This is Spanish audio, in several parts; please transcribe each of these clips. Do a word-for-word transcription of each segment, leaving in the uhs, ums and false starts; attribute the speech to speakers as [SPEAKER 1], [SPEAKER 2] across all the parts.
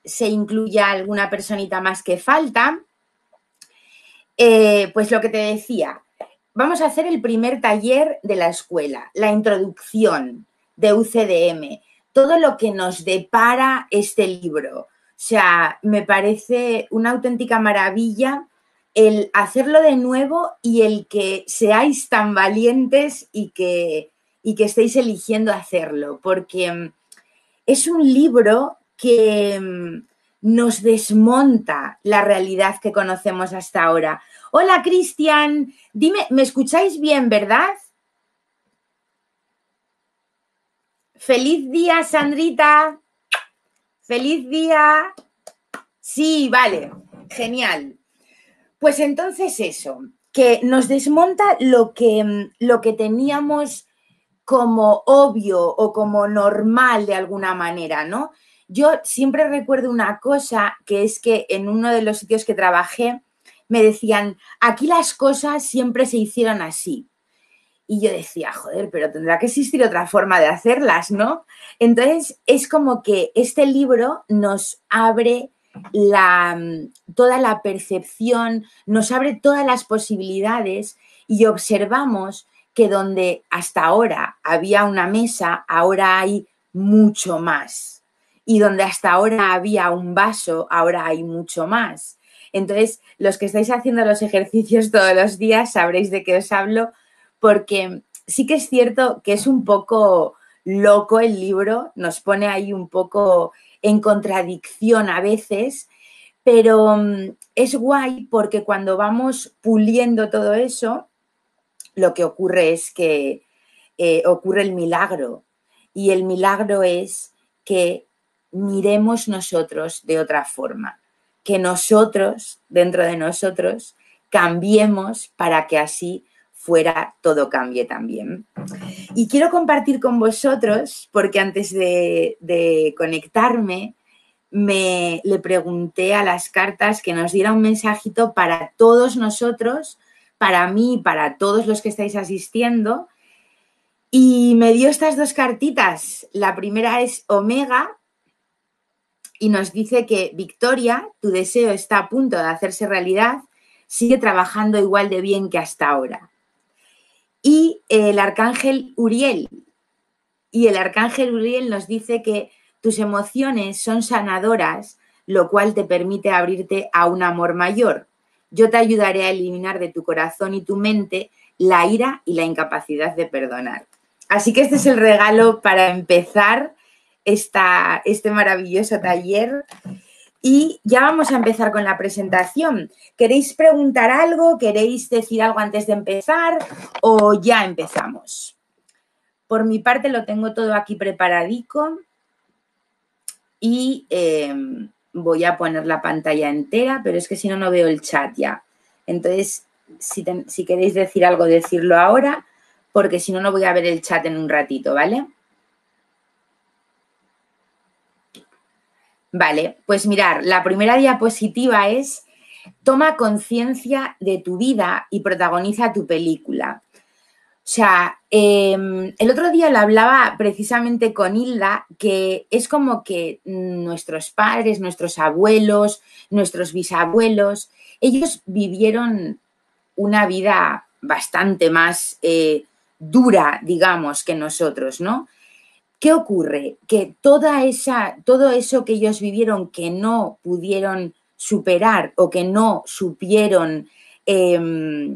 [SPEAKER 1] se incluya alguna personita más que falta. Eh, pues lo que te decía, vamos a hacer el primer taller de la escuela, la introducción de U C D M, todo lo que nos depara este libro. O sea, me parece una auténtica maravilla el hacerlo de nuevo y el que seáis tan valientes y que, y que estéis eligiendo hacerlo, porque es un libro que nos desmonta la realidad que conocemos hasta ahora. Hola, Cristian. Dime, ¿me escucháis bien, verdad? Feliz día, Sandrita. Feliz día. Sí, vale. Genial. Pues entonces eso, que nos desmonta lo que, lo que teníamos como obvio o como normal de alguna manera, ¿no? Yo siempre recuerdo una cosa, que es que en uno de los sitios que trabajé me decían, aquí las cosas siempre se hicieron así. Y yo decía, joder, pero tendrá que existir otra forma de hacerlas, ¿no? Entonces, es como que este libro nos abre la, toda la percepción, nos abre todas las posibilidades y observamos que donde hasta ahora había una mesa, ahora hay mucho más. Y donde hasta ahora había un vaso, ahora hay mucho más. Entonces, los que estáis haciendo los ejercicios todos los días sabréis de qué os hablo, porque sí que es cierto que es un poco loco el libro, nos pone ahí un poco en contradicción a veces, pero es guay porque cuando vamos puliendo todo eso, lo que ocurre es que eh, ocurre el milagro, y el milagro es que miremos nosotros de otra forma, que nosotros, dentro de nosotros, cambiemos para que así fuera todo cambie también. Y quiero compartir con vosotros, porque antes de, de conectarme, me le pregunté a las cartas que nos diera un mensajito para todos nosotros, para mí y para todos los que estáis asistiendo, y me dio estas dos cartitas. La primera es Omega y nos dice que Victoria, tu deseo está a punto de hacerse realidad, sigue trabajando igual de bien que hasta ahora. Y el arcángel Uriel, y el arcángel Uriel nos dice que tus emociones son sanadoras, lo cual te permite abrirte a un amor mayor. Yo te ayudaré a eliminar de tu corazón y tu mente la ira y la incapacidad de perdonar. Así que este es el regalo para empezar esta, este maravilloso taller. Y ya vamos a empezar con la presentación. ¿Queréis preguntar algo? ¿Queréis decir algo antes de empezar? ¿O ya empezamos? Por mi parte lo tengo todo aquí preparadico y eh, voy a poner la pantalla entera, pero es que si no, no veo el chat ya. Entonces, si, ten, si queréis decir algo, decirlo ahora, porque si no, no voy a ver el chat en un ratito, ¿vale? Vale, pues mirar, la primera diapositiva es toma conciencia de tu vida y protagoniza tu película. O sea, eh, el otro día lo hablaba precisamente con Hilda, que es como que nuestros padres, nuestros abuelos, nuestros bisabuelos, ellos vivieron una vida bastante más eh, dura, digamos, que nosotros, ¿no? ¿Qué ocurre? Que toda esa, todo eso que ellos vivieron que no pudieron superar o que no supieron eh,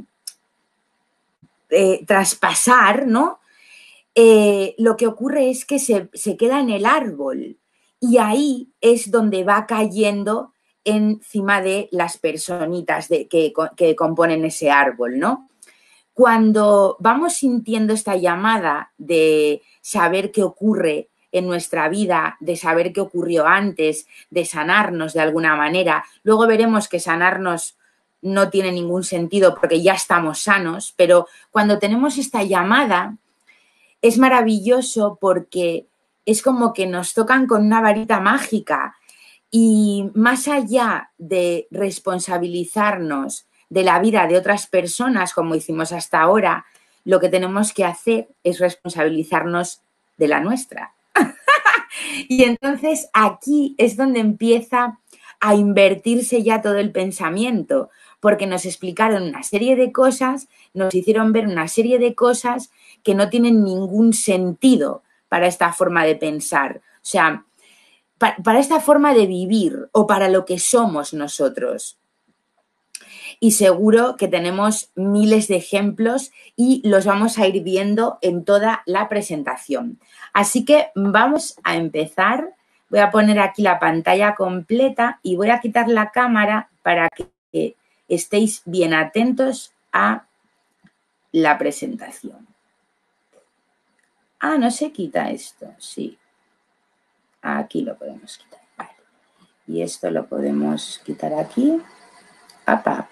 [SPEAKER 1] eh, traspasar, ¿no? Eh, lo que ocurre es que se, se queda en el árbol y ahí es donde va cayendo encima de las personitas de, que, que componen ese árbol, ¿no? Cuando vamos sintiendo esta llamada de saber qué ocurre en nuestra vida, de saber qué ocurrió antes, de sanarnos de alguna manera, luego veremos que sanarnos no tiene ningún sentido porque ya estamos sanos, pero cuando tenemos esta llamada es maravilloso porque es como que nos tocan con una varita mágica y más allá de responsabilizarnos de la vida de otras personas, como hicimos hasta ahora, lo que tenemos que hacer es responsabilizarnos de la nuestra. Y entonces aquí es donde empieza a invertirse ya todo el pensamiento, porque nos explicaron una serie de cosas, nos hicieron ver una serie de cosas que no tienen ningún sentido para esta forma de pensar. O sea, para, para esta forma de vivir o para lo que somos nosotros. Y seguro que tenemos miles de ejemplos y los vamos a ir viendo en toda la presentación. Así que vamos a empezar. Voy a poner aquí la pantalla completa y voy a quitar la cámara para que estéis bien atentos a la presentación. Ah, no se quita esto, sí. Aquí lo podemos quitar. Vale. Y esto lo podemos quitar aquí. Apa.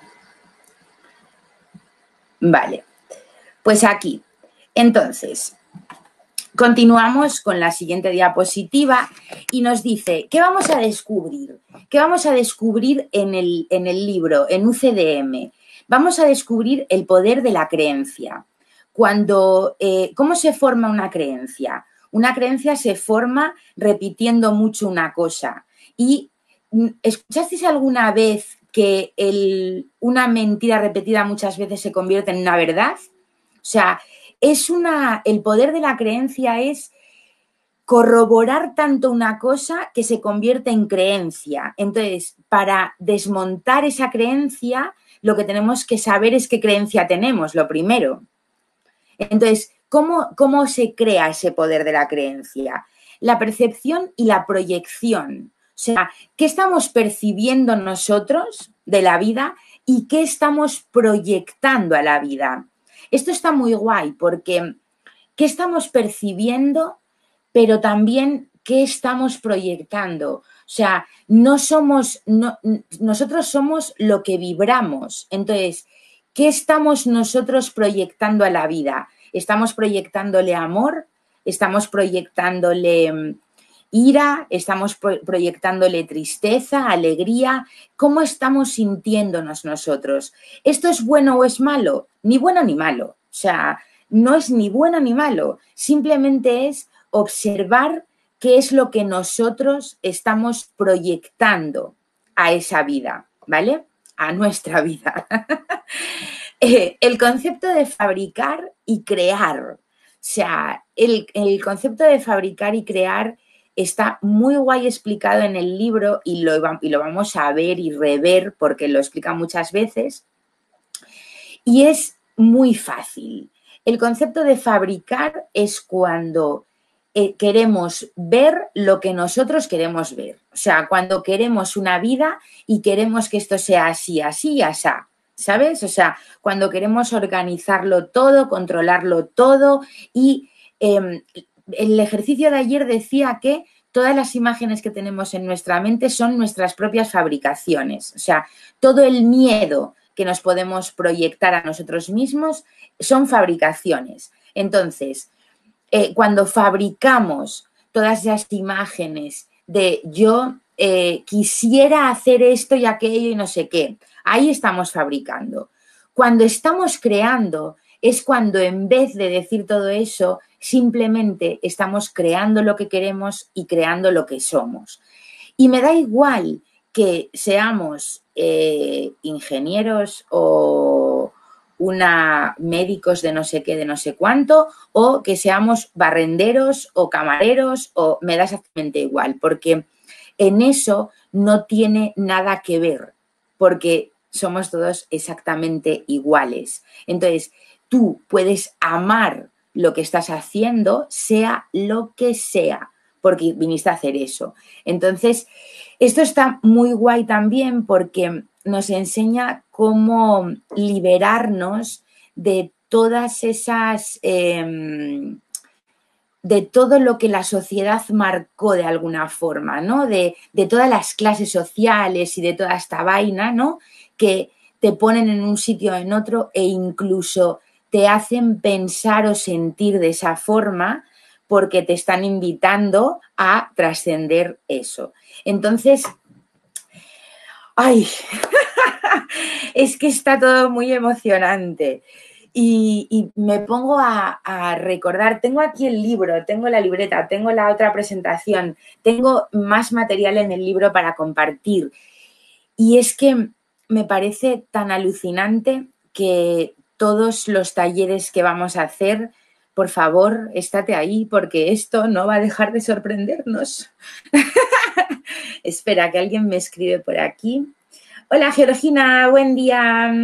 [SPEAKER 1] Vale, pues aquí. Entonces, continuamos con la siguiente diapositiva y nos dice, ¿qué vamos a descubrir? ¿Qué vamos a descubrir en el, en el libro, en U C D M? Vamos a descubrir el poder de la creencia. Cuando, eh, ¿cómo se forma una creencia? Una creencia se forma repitiendo mucho una cosa. ¿Y escuchasteis alguna vez que el, una mentira repetida muchas veces se convierte en una verdad? O sea, es una, el poder de la creencia es corroborar tanto una cosa que se convierte en creencia. Entonces, para desmontar esa creencia, lo que tenemos que saber es qué creencia tenemos, lo primero. Entonces, ¿cómo, cómo se crea ese poder de la creencia? La percepción y la proyección. O sea, ¿qué estamos percibiendo nosotros de la vida y qué estamos proyectando a la vida? Esto está muy guay porque ¿qué estamos percibiendo, pero también qué estamos proyectando? O sea, no somos, no, nosotros somos lo que vibramos. Entonces, ¿qué estamos nosotros proyectando a la vida? ¿Estamos proyectándole amor? ¿Estamos proyectándole ira? ¿Estamos proyectándole tristeza, alegría? ¿Cómo estamos sintiéndonos nosotros? ¿Esto es bueno o es malo? Ni bueno ni malo. O sea, no es ni bueno ni malo. Simplemente es observar qué es lo que nosotros estamos proyectando a esa vida, ¿vale? A nuestra vida. eh, el concepto de fabricar y crear. O sea, el, el concepto de fabricar y crear está muy guay explicado en el libro y lo, y lo vamos a ver y rever porque lo explica muchas veces. Y es muy fácil. El concepto de fabricar es cuando eh, queremos ver lo que nosotros queremos ver. O sea, cuando queremos una vida y queremos que esto sea así, así y así. ¿Sabes? O sea, cuando queremos organizarlo todo, controlarlo todo y eh, el ejercicio de ayer decía que todas las imágenes que tenemos en nuestra mente son nuestras propias fabricaciones. O sea, todo el miedo que nos podemos proyectar a nosotros mismos son fabricaciones. Entonces, eh, cuando fabricamos todas esas imágenes de yo eh, quisiera hacer esto y aquello y no sé qué, ahí estamos fabricando. Cuando estamos creando es cuando en vez de decir todo eso, simplemente estamos creando lo que queremos y creando lo que somos. Y me da igual que seamos eh, ingenieros o una médicos de no sé qué, de no sé cuánto, o que seamos barrenderos o camareros, o me da exactamente igual, porque en eso no tiene nada que ver, porque somos todos exactamente iguales. Entonces, tú puedes amar lo que estás haciendo, sea lo que sea, porque viniste a hacer eso. Entonces, esto está muy guay también porque nos enseña cómo liberarnos de todas esas, eh, de todo lo que la sociedad marcó de alguna forma, ¿no? De, de todas las clases sociales y de toda esta vaina, ¿no? Que te ponen en un sitio o en otro e incluso te hacen pensar o sentir de esa forma porque te están invitando a trascender eso. Entonces, ¡ay! Es que está todo muy emocionante. Y, y me pongo a, a recordar, tengo aquí el libro, tengo la libreta, tengo la otra presentación, tengo más material en el libro para compartir. Y es que me parece tan alucinante que todos los talleres que vamos a hacer, por favor, estate ahí porque esto no va a dejar de sorprendernos. Espera, que alguien me escribe por aquí. Hola, Georgina, buen día.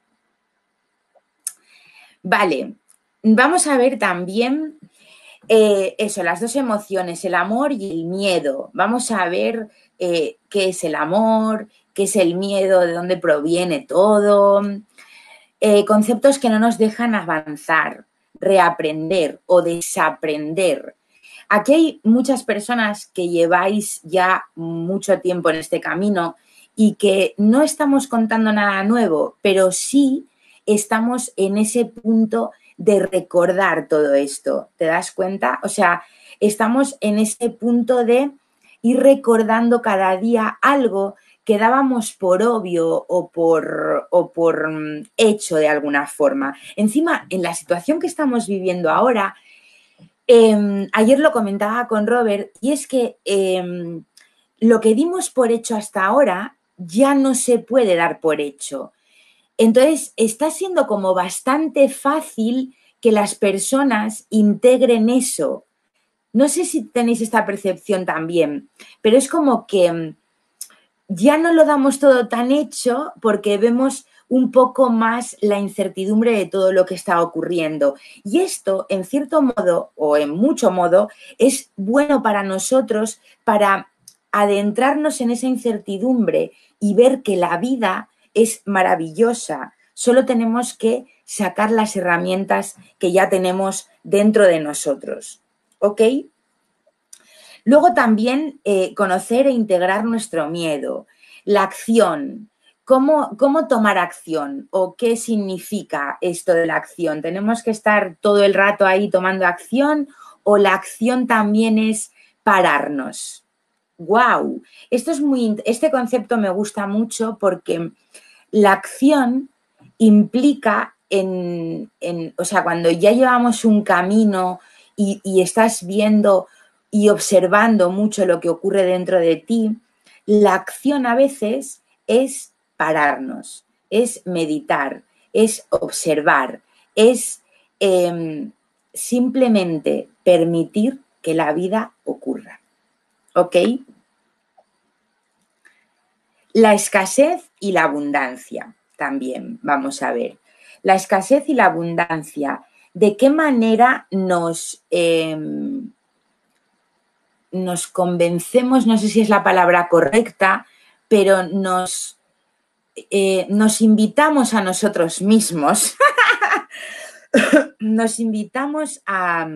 [SPEAKER 1] Vale, vamos a ver también eh, eso, las dos emociones, el amor y el miedo. Vamos a ver eh, qué es el amor, qué es el miedo, de dónde proviene todo. Eh, conceptos que no nos dejan avanzar, reaprender o desaprender. Aquí hay muchas personas que lleváis ya mucho tiempo en este camino y que no estamos contando nada nuevo, pero sí estamos en ese punto de recordar todo esto. ¿Te das cuenta? O sea, estamos en ese punto de ir recordando cada día algo que dábamos por obvio o por, o por hecho de alguna forma. Encima, en la situación que estamos viviendo ahora, eh, ayer lo comentaba con Robert, y es que eh, lo que dimos por hecho hasta ahora ya no se puede dar por hecho. Entonces, está siendo como bastante fácil que las personas integren eso. No sé si tenéis esta percepción también, pero es como que ya no lo damos todo tan hecho porque vemos un poco más la incertidumbre de todo lo que está ocurriendo. Y esto, en cierto modo, o en mucho modo, es bueno para nosotros para adentrarnos en esa incertidumbre y ver que la vida es maravillosa. Solo tenemos que sacar las herramientas que ya tenemos dentro de nosotros. ¿Ok? Luego también eh, conocer e integrar nuestro miedo, la acción, cómo, cómo tomar acción o qué significa esto de la acción. ¿Tenemos que estar todo el rato ahí tomando acción o la acción también es pararnos? ¡Guau! Esto es muy, este concepto me gusta mucho porque la acción implica en, en o sea, cuando ya llevamos un camino y, y estás viendo y observando mucho lo que ocurre dentro de ti, la acción a veces es pararnos, es meditar, es observar, es eh, simplemente permitir que la vida ocurra. ¿Ok? La escasez y la abundancia también, vamos a ver. La escasez y la abundancia, ¿de qué manera nos... Eh, nos convencemos, no sé si es la palabra correcta, pero nos, eh, nos invitamos a nosotros mismos, nos invitamos a,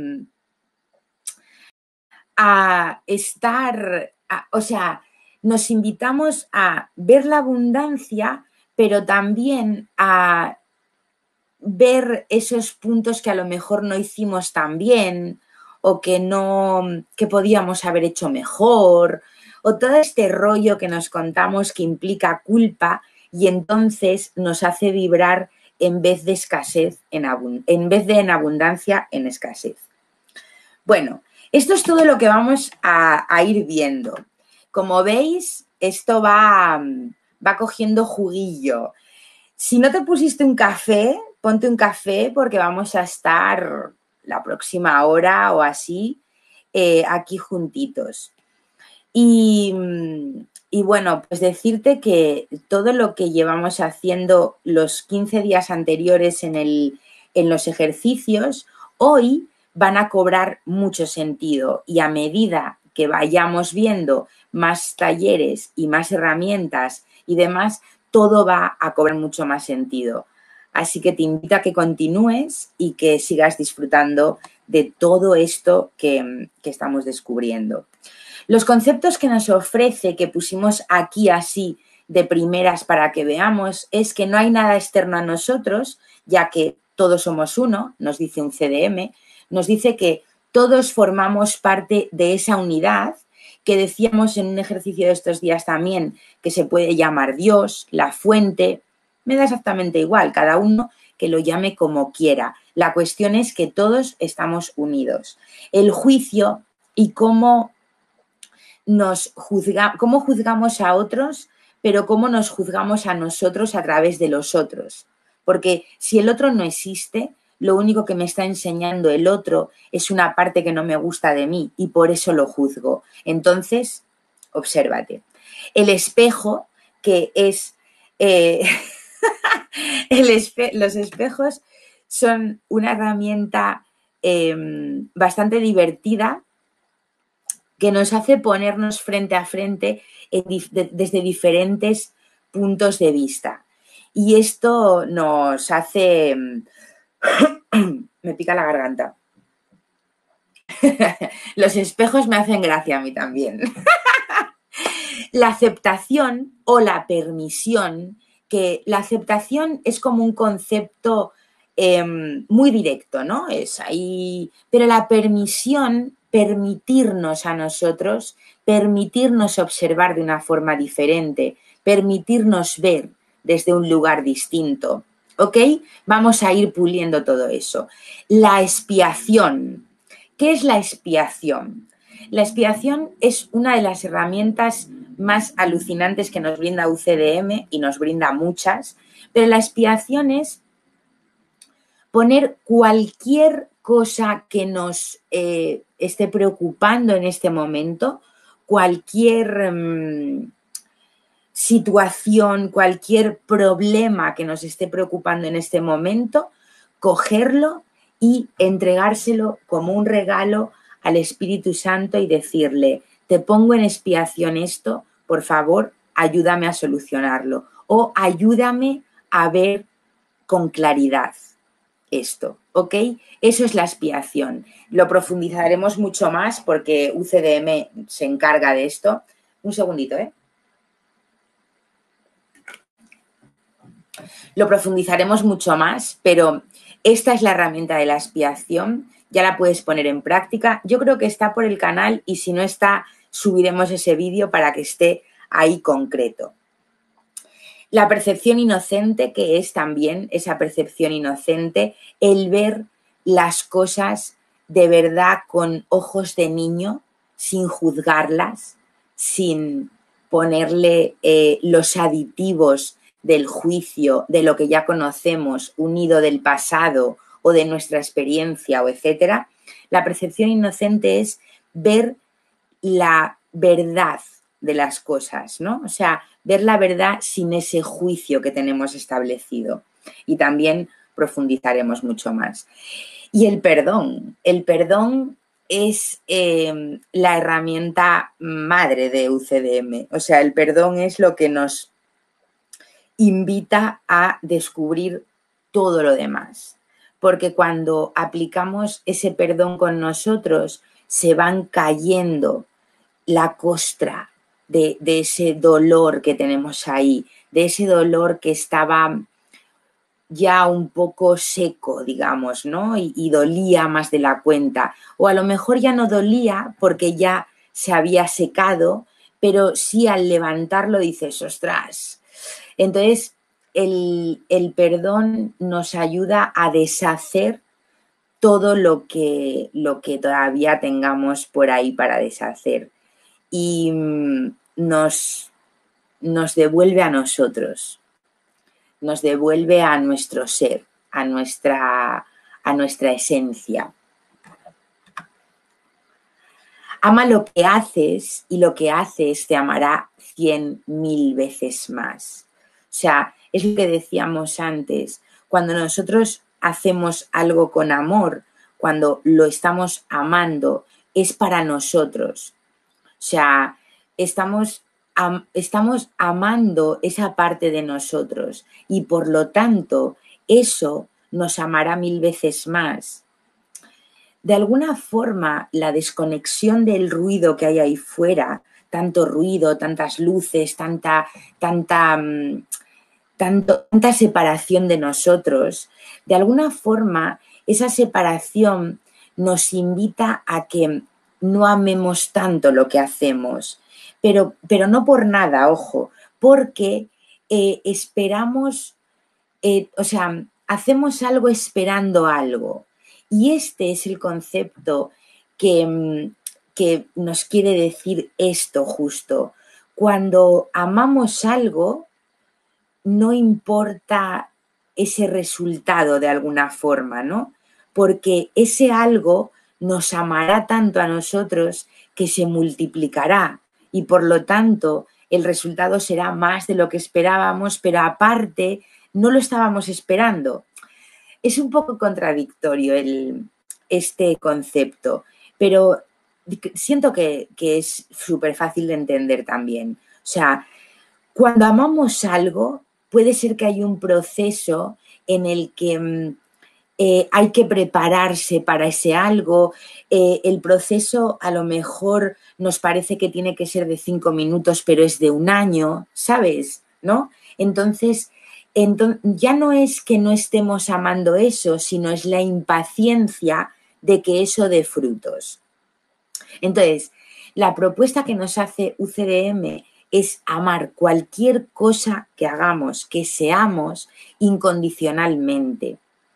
[SPEAKER 1] a estar, a, o sea, nos invitamos a ver la abundancia, pero también a ver esos puntos que a lo mejor no hicimos tan bien, o que no, que podíamos haber hecho mejor, o todo este rollo que nos contamos que implica culpa y entonces nos hace vibrar en vez de escasez, en, abund en vez de en abundancia, en escasez. Bueno, esto es todo lo que vamos a, a ir viendo. Como veis, esto va, va cogiendo juguillo. Si no te pusiste un café, ponte un café porque vamos a estar la próxima hora o así eh, aquí juntitos. Y, y bueno, pues decirte que todo lo que llevamos haciendo los quince días anteriores en, el, en los ejercicios, hoy van a cobrar mucho sentido y a medida que vayamos viendo más talleres y más herramientas y demás, todo va a cobrar mucho más sentido. Así que te invito a que continúes y que sigas disfrutando de todo esto que, que estamos descubriendo. Los conceptos que nos ofrece, que pusimos aquí así de primeras para que veamos, es que no hay nada externo a nosotros, ya que todos somos uno, nos dice un C D M, nos dice que todos formamos parte de esa unidad, que decíamos en un ejercicio de estos días también, que se puede llamar Dios, la fuente, me da exactamente igual, cada uno que lo llame como quiera. La cuestión es que todos estamos unidos. El juicio y cómo nos juzga, cómo juzgamos a otros, pero cómo nos juzgamos a nosotros a través de los otros. Porque si el otro no existe, lo único que me está enseñando el otro es una parte que no me gusta de mí y por eso lo juzgo. Entonces, obsérvate. El espejo, que es... Eh, el espe los espejos son una herramienta eh, bastante divertida que nos hace ponernos frente a frente en dif de, desde diferentes puntos de vista. Y esto nos hace... me pica la garganta. Los espejos me hacen gracia a mí también. La aceptación o la permisión, que la aceptación es como un concepto eh, muy directo, ¿no? Es ahí, pero la permisión, permitirnos a nosotros, permitirnos observar de una forma diferente, permitirnos ver desde un lugar distinto, ¿ok? Vamos a ir puliendo todo eso. La expiación. ¿Qué es la expiación? La expiación es una de las herramientas más alucinantes que nos brinda U C D M y nos brinda muchas, pero la expiación es poner cualquier cosa que nos eh, esté preocupando en este momento, cualquier mmm, situación, cualquier problema que nos esté preocupando en este momento, cogerlo y entregárselo como un regalo al Espíritu Santo y decirle, te pongo en expiación esto, por favor, ayúdame a solucionarlo o ayúdame a ver con claridad esto, ¿ok? Eso es la expiación. Lo profundizaremos mucho más porque U C D M se encarga de esto. Un segundito, ¿eh? Lo profundizaremos mucho más, pero esta es la herramienta de la expiación. Ya la puedes poner en práctica. Yo creo que está por el canal y si no está, subiremos ese vídeo para que esté ahí concreto. La percepción inocente, que es también esa percepción inocente, el ver las cosas de verdad con ojos de niño, sin juzgarlas, sin ponerle eh, los aditivos del juicio, de lo que ya conocemos, unido del pasado o de nuestra experiencia o etcétera. La percepción inocente es ver la verdad de las cosas, ¿no? O sea, ver la verdad sin ese juicio que tenemos establecido. Y también profundizaremos mucho más. Y el perdón. El perdón es eh, la herramienta madre de U C D M. O sea, el perdón es lo que nos invita a descubrir todo lo demás. Porque cuando aplicamos ese perdón con nosotros, se van cayendo la costra de, de ese dolor que tenemos ahí, de ese dolor que estaba ya un poco seco, digamos, ¿no? Y, y dolía más de la cuenta. O a lo mejor ya no dolía porque ya se había secado, pero sí al levantarlo dices, ostras. Entonces, el, el perdón nos ayuda a deshacer todo lo que, lo que todavía tengamos por ahí para deshacer. Y nos, nos devuelve a nosotros, nos devuelve a nuestro ser, a nuestra, a nuestra esencia. Ama lo que haces y lo que haces te amará cien mil veces más. O sea, es lo que decíamos antes, cuando nosotros hacemos algo con amor, cuando lo estamos amando, es para nosotros. O sea, estamos, am, estamos amando esa parte de nosotros y por lo tanto eso nos amará mil veces más. De alguna forma, la desconexión del ruido que hay ahí fuera, tanto ruido, tantas luces, tanta, tanta, tanto, tanta separación de nosotros, de alguna forma esa separación nos invita a que no amemos tanto lo que hacemos, pero, pero no por nada, ojo, porque eh, esperamos, eh, o sea, hacemos algo esperando algo. Y este es el concepto que, que nos quiere decir esto justo. Cuando amamos algo, no importa ese resultado de alguna forma, ¿no? Porque ese algo nos amará tanto a nosotros que se multiplicará y por lo tanto el resultado será más de lo que esperábamos, pero aparte no lo estábamos esperando. Es un poco contradictorio el, este concepto, pero siento que, que es súper fácil de entender también. O sea, cuando amamos algo, puede ser que hay un proceso en el que eh, hay que prepararse para ese algo. Eh, el proceso a lo mejor nos parece que tiene que ser de cinco minutos, pero es de un año, ¿sabes? ¿No? Entonces, entonces, ya no es que no estemos amando eso, sino es la impaciencia de que eso dé frutos. Entonces, la propuesta que nos hace U C D M es amar cualquier cosa que hagamos, que seamos incondicionalmente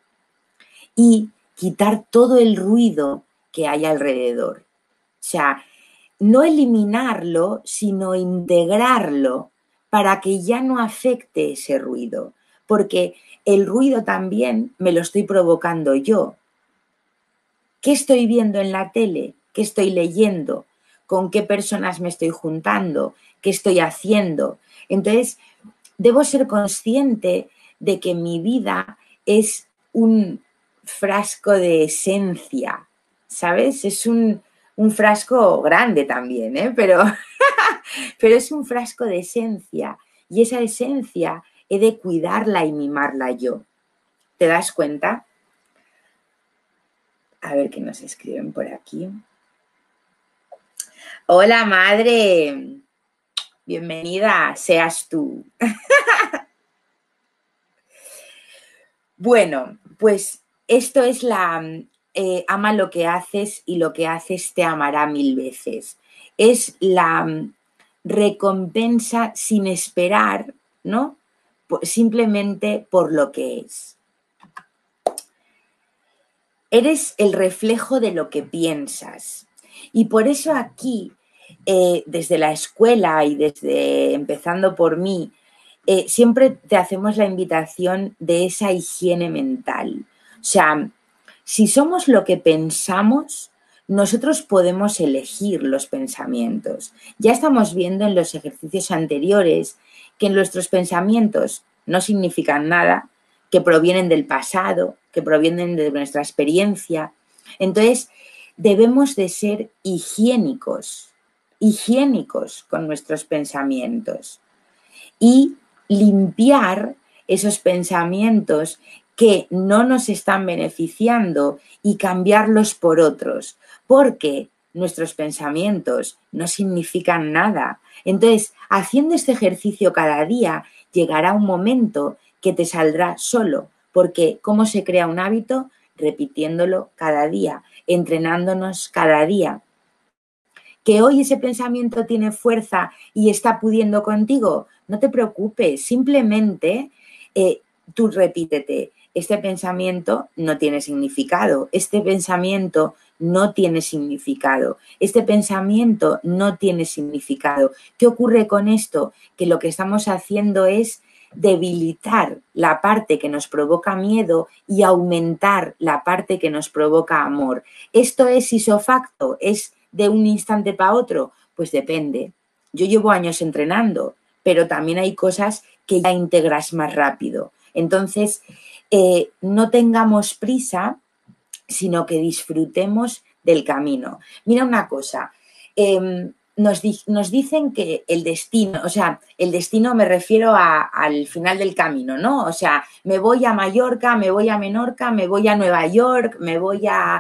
[SPEAKER 1] y quitar todo el ruido que hay alrededor. O sea, no eliminarlo, sino integrarlo para que ya no afecte ese ruido, porque el ruido también me lo estoy provocando yo. ¿Qué estoy viendo en la tele? ¿Qué estoy leyendo? ¿Con qué personas me estoy juntando? ¿Qué estoy haciendo? Entonces, debo ser consciente de que mi vida es un frasco de esencia, ¿sabes? Es un, un frasco grande también, ¿eh? Pero, pero es un frasco de esencia y esa esencia he de cuidarla y mimarla yo. ¿Te das cuenta? A ver qué nos escriben por aquí. Hola, madre. Bienvenida, seas tú. Bueno, pues esto es la eh, ama lo que haces y lo que haces te amará mil veces. Es la recompensa sin esperar, ¿no? Simplemente por lo que es. Eres el reflejo de lo que piensas. Y por eso aquí, eh, desde la escuela y desde empezando por mí, eh, siempre te hacemos la invitación de esa higiene mental. O sea, si somos lo que pensamos, nosotros podemos elegir los pensamientos. Ya estamos viendo en los ejercicios anteriores que nuestros pensamientos no significan nada, que provienen del pasado, que provienen de nuestra experiencia. Entonces, debemos de ser higiénicos, higiénicos con nuestros pensamientos y limpiar esos pensamientos que no nos están beneficiando y cambiarlos por otros, porque nuestros pensamientos no significan nada. Entonces, haciendo este ejercicio cada día, llegará un momento que te saldrá solo, porque ¿cómo se crea un hábito? Repitiéndolo cada día, entrenándonos cada día. ¿Que hoy ese pensamiento tiene fuerza y está pudiendo contigo? No te preocupes, simplemente eh, tú repítete, este pensamiento no tiene significado, este pensamiento no tiene significado, este pensamiento no tiene significado. ¿Qué ocurre con esto? Que lo que estamos haciendo es debilitar la parte que nos provoca miedo y aumentar la parte que nos provoca amor. Esto es isofacto, es de un instante para otro, pues depende. Yo llevo años entrenando, pero también hay cosas que ya integras más rápido. Entonces, eh, no tengamos prisa, sino que disfrutemos del camino. Mira una cosa, eh, nos, di nos, dicen que el destino, o sea, el destino me refiero a, al final del camino, ¿no? O sea, me voy a Mallorca, me voy a Menorca, me voy a Nueva York, me voy a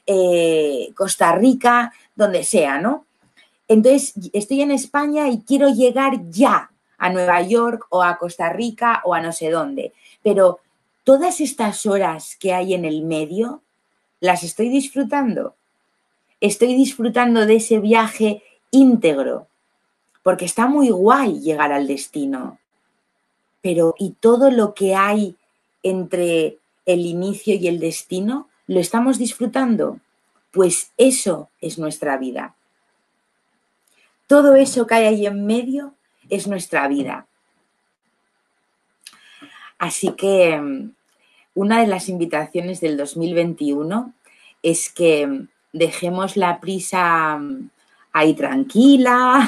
[SPEAKER 1] eh, Costa Rica, donde sea, ¿no? Entonces, estoy en España y quiero llegar ya a Nueva York o a Costa Rica o a no sé dónde. Pero todas estas horas que hay en el medio, ¿las estoy disfrutando? Estoy disfrutando de ese viaje íntegro, porque está muy guay llegar al destino. Pero ¿y todo lo que hay entre el inicio y el destino, ¿lo estamos disfrutando? Pues eso es nuestra vida. Todo eso que hay ahí en medio es nuestra vida. Así que una de las invitaciones del dos mil veintiuno es que dejemos la prisa ahí tranquila,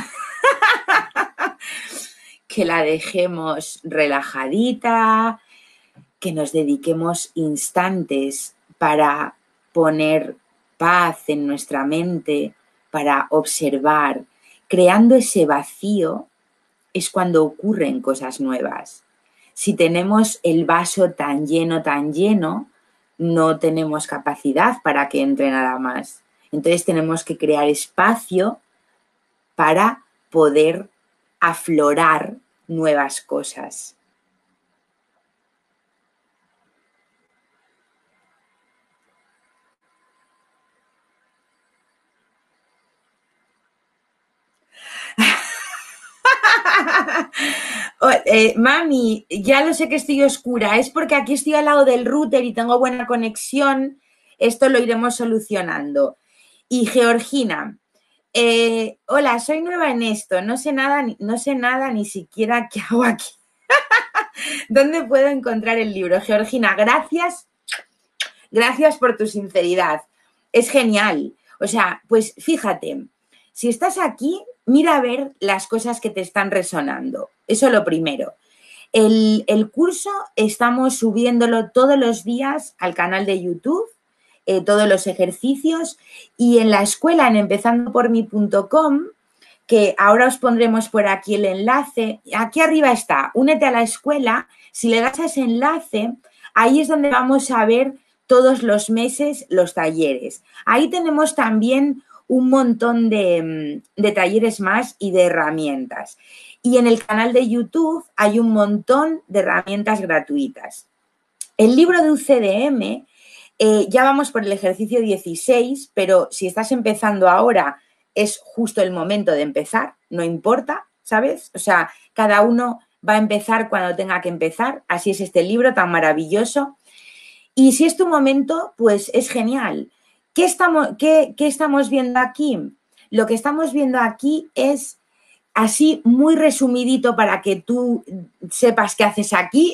[SPEAKER 1] que la dejemos relajadita, que nos dediquemos instantes para poner paz en nuestra mente, para observar. Creando ese vacío es cuando ocurren cosas nuevas. Si tenemos el vaso tan lleno, tan lleno, no tenemos capacidad para que entre nada más. Entonces tenemos que crear espacio para poder aflorar nuevas cosas. Oh, eh, mami, ya lo sé que estoy oscura, es porque aquí estoy al lado del router y tengo buena conexión, esto lo iremos solucionando. Y Georgina, eh, hola, soy nueva en esto, no sé nada, no sé nada ni siquiera qué hago aquí. ¿Dónde puedo encontrar el libro? Georgina, gracias, gracias por tu sinceridad, es genial. O sea, pues fíjate, si estás aquí, mira a ver las cosas que te están resonando. Eso lo primero. El, el curso estamos subiéndolo todos los días al canal de YouTube, eh, todos los ejercicios, y en la escuela en empezando por mi punto com, que ahora os pondremos por aquí el enlace. Aquí arriba está, únete a la escuela. Si le das a ese enlace, ahí es donde vamos a ver todos los meses los talleres. Ahí tenemos también un montón de, de talleres más y de herramientas. Y en el canal de YouTube hay un montón de herramientas gratuitas. El libro de U C D M, eh, ya vamos por el ejercicio dieciséis, pero si estás empezando ahora, es justo el momento de empezar, no importa, ¿sabes? O sea, cada uno va a empezar cuando tenga que empezar, así es este libro tan maravilloso. Y si es tu momento, pues es genial. ¿Qué estamos, qué, qué estamos viendo aquí? Lo que estamos viendo aquí es, así muy resumidito para que tú sepas qué haces aquí,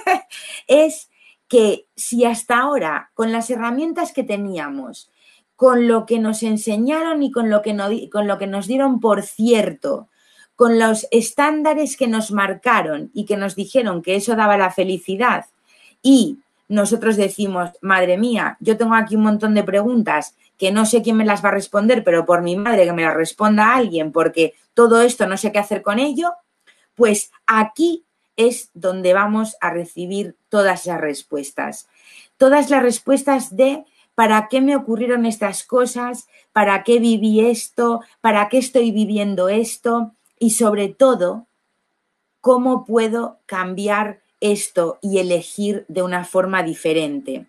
[SPEAKER 1] es que si hasta ahora, con las herramientas que teníamos, con lo que nos enseñaron y con lo que, no, con lo que nos dieron por cierto, con los estándares que nos marcaron y que nos dijeron que eso daba la felicidad, y nosotros decimos, madre mía, yo tengo aquí un montón de preguntas que no sé quién me las va a responder, pero por mi madre que me las responda alguien, porque todo esto no sé qué hacer con ello, pues aquí es donde vamos a recibir todas esas respuestas. Todas las respuestas de ¿para qué me ocurrieron estas cosas? ¿Para qué viví esto? ¿Para qué estoy viviendo esto? Y sobre todo, ¿cómo puedo cambiar esto y elegir de una forma diferente?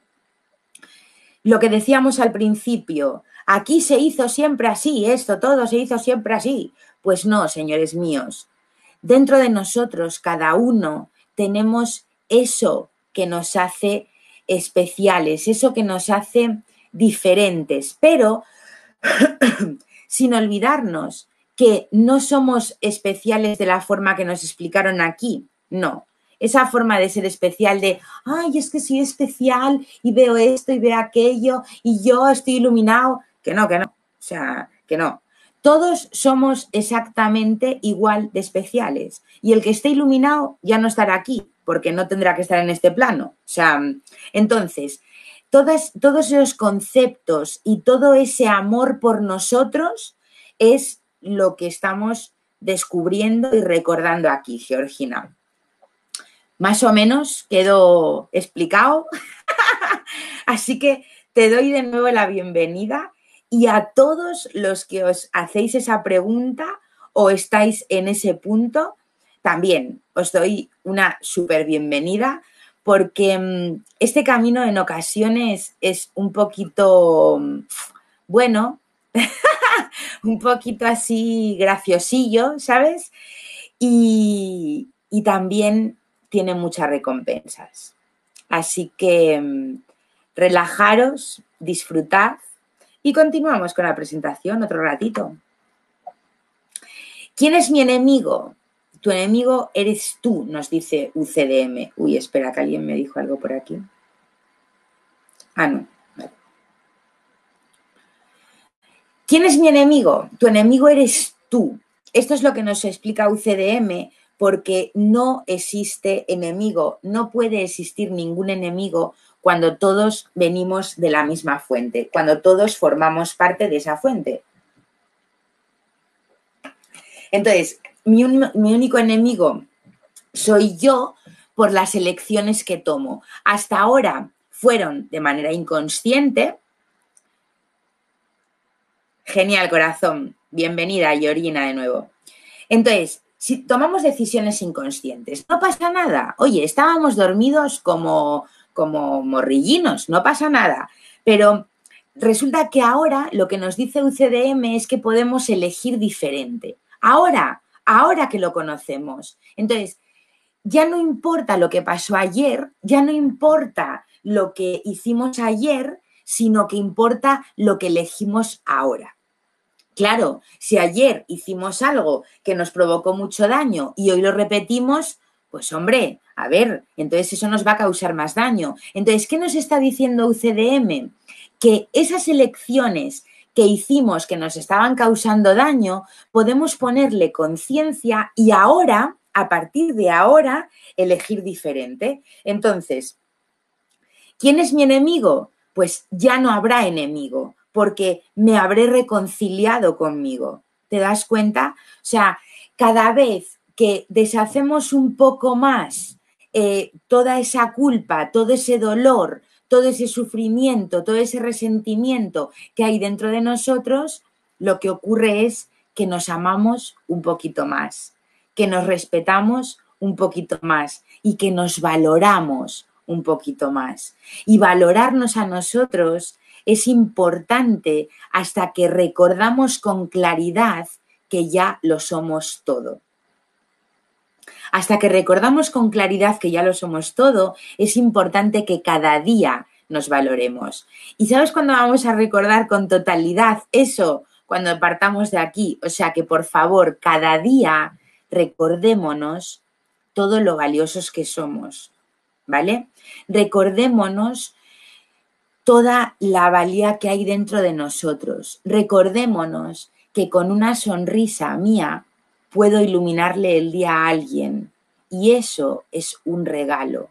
[SPEAKER 1] Lo que decíamos al principio, aquí se hizo siempre así, esto, todo se hizo siempre así. Pues no, señores míos. Dentro de nosotros, cada uno, tenemos eso que nos hace especiales, eso que nos hace diferentes, pero sin olvidarnos que no somos especiales de la forma que nos explicaron aquí, no. Esa forma de ser especial de, ay, es que soy especial y veo esto y veo aquello y yo estoy iluminado, que no, que no, o sea, que no. Todos somos exactamente igual de especiales y el que esté iluminado ya no estará aquí porque no tendrá que estar en este plano. O sea, entonces, todas, todos esos conceptos y todo ese amor por nosotros es lo que estamos descubriendo y recordando aquí, Georgina. Más o menos quedó explicado, así que te doy de nuevo la bienvenida. Y a todos los que os hacéis esa pregunta o estáis en ese punto, también os doy una súper bienvenida porque este camino en ocasiones es un poquito, bueno, un poquito así graciosillo, ¿sabes? Y, y también tiene muchas recompensas. Así que mmm, relajaros, disfrutad y continuamos con la presentación otro ratito. ¿Quién es mi enemigo? Tu enemigo eres tú, nos dice U C D M. Uy, espera, que alguien me dijo algo por aquí. Ah, no. Vale. ¿Quién es mi enemigo? Tu enemigo eres tú. Esto es lo que nos explica U C D M, porque no existe enemigo, no puede existir ningún enemigo cuando todos venimos de la misma fuente, cuando todos formamos parte de esa fuente. Entonces, mi, un, mi único enemigo soy yo por las elecciones que tomo. Hasta ahora fueron de manera inconsciente. Genial, corazón. Bienvenida, Yorina, de nuevo. Entonces, si tomamos decisiones inconscientes, no pasa nada. Oye, estábamos dormidos como, como morrillinos, no pasa nada. Pero resulta que ahora lo que nos dice U C D M es que podemos elegir diferente. Ahora, ahora que lo conocemos. Entonces, ya no importa lo que pasó ayer, ya no importa lo que hicimos ayer, sino que importa lo que elegimos ahora. Claro, si ayer hicimos algo que nos provocó mucho daño y hoy lo repetimos, pues hombre, a ver, entonces eso nos va a causar más daño. Entonces, ¿qué nos está diciendo U C D M? Que esas elecciones que hicimos que nos estaban causando daño, podemos ponerle conciencia y ahora, a partir de ahora, elegir diferente. Entonces, ¿quién es mi enemigo? Pues ya no habrá enemigo, porque me habré reconciliado conmigo. ¿Te das cuenta? O sea, cada vez que deshacemos un poco más eh, toda esa culpa, todo ese dolor, todo ese sufrimiento, todo ese resentimiento que hay dentro de nosotros, lo que ocurre es que nos amamos un poquito más, que nos respetamos un poquito más y que nos valoramos un poquito más. Y valorarnos a nosotros es importante hasta que recordamos con claridad que ya lo somos todo. Hasta que recordamos con claridad que ya lo somos todo, es importante que cada día nos valoremos. ¿Y sabes cuándo vamos a recordar con totalidad eso? Cuando partamos de aquí. O sea que, por favor, cada día recordémonos todo lo valiosos que somos, ¿vale? Recordémonos toda la valía que hay dentro de nosotros. Recordémonos que con una sonrisa mía puedo iluminarle el día a alguien y eso es un regalo.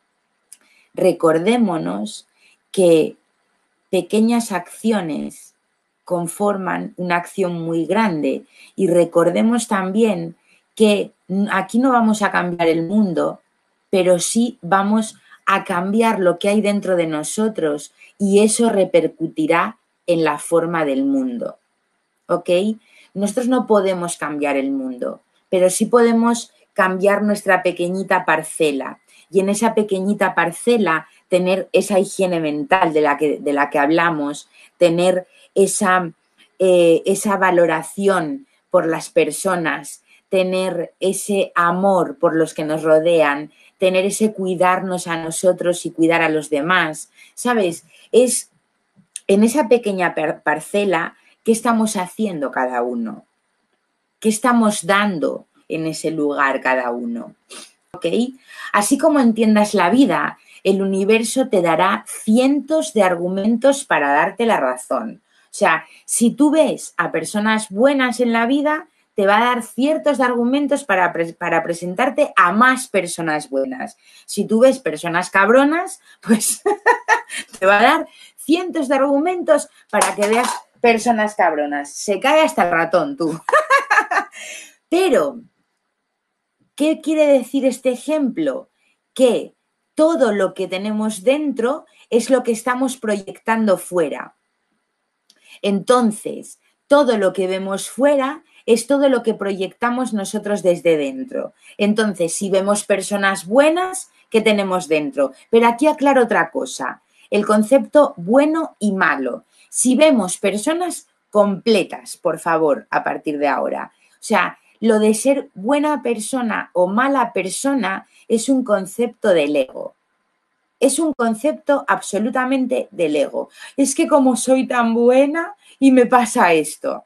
[SPEAKER 1] Recordémonos que pequeñas acciones conforman una acción muy grande y recordemos también que aquí no vamos a cambiar el mundo, pero sí vamos a cambiar lo que hay dentro de nosotros y eso repercutirá en la forma del mundo. ¿Ok? Nosotros no podemos cambiar el mundo, pero sí podemos cambiar nuestra pequeñita parcela y en esa pequeñita parcela tener esa higiene mental de la que, de la que hablamos, tener esa, eh, esa valoración por las personas, tener ese amor por los que nos rodean, tener ese cuidarnos a nosotros y cuidar a los demás. ¿Sabes? Es en esa pequeña parcela, ¿qué estamos haciendo cada uno? ¿Qué estamos dando en ese lugar cada uno? ¿Ok? Así como entiendas la vida, el universo te dará cientos de argumentos para darte la razón. O sea, si tú ves a personas buenas en la vida, te va a dar ciertos argumentos para, pre para presentarte a más personas buenas. Si tú ves personas cabronas, pues te va a dar cientos de argumentos para que veas personas cabronas. Se cae hasta el ratón, tú. Pero, ¿qué quiere decir este ejemplo? Que todo lo que tenemos dentro es lo que estamos proyectando fuera. Entonces, todo lo que vemos fuera es todo lo que proyectamos nosotros desde dentro. Entonces, si vemos personas buenas, ¿qué tenemos dentro? Pero aquí aclaro otra cosa, el concepto bueno y malo. Si vemos personas completas, por favor, a partir de ahora. O sea, lo de ser buena persona o mala persona es un concepto del ego. es un concepto absolutamente del ego. Es que como soy tan buena y me pasa esto.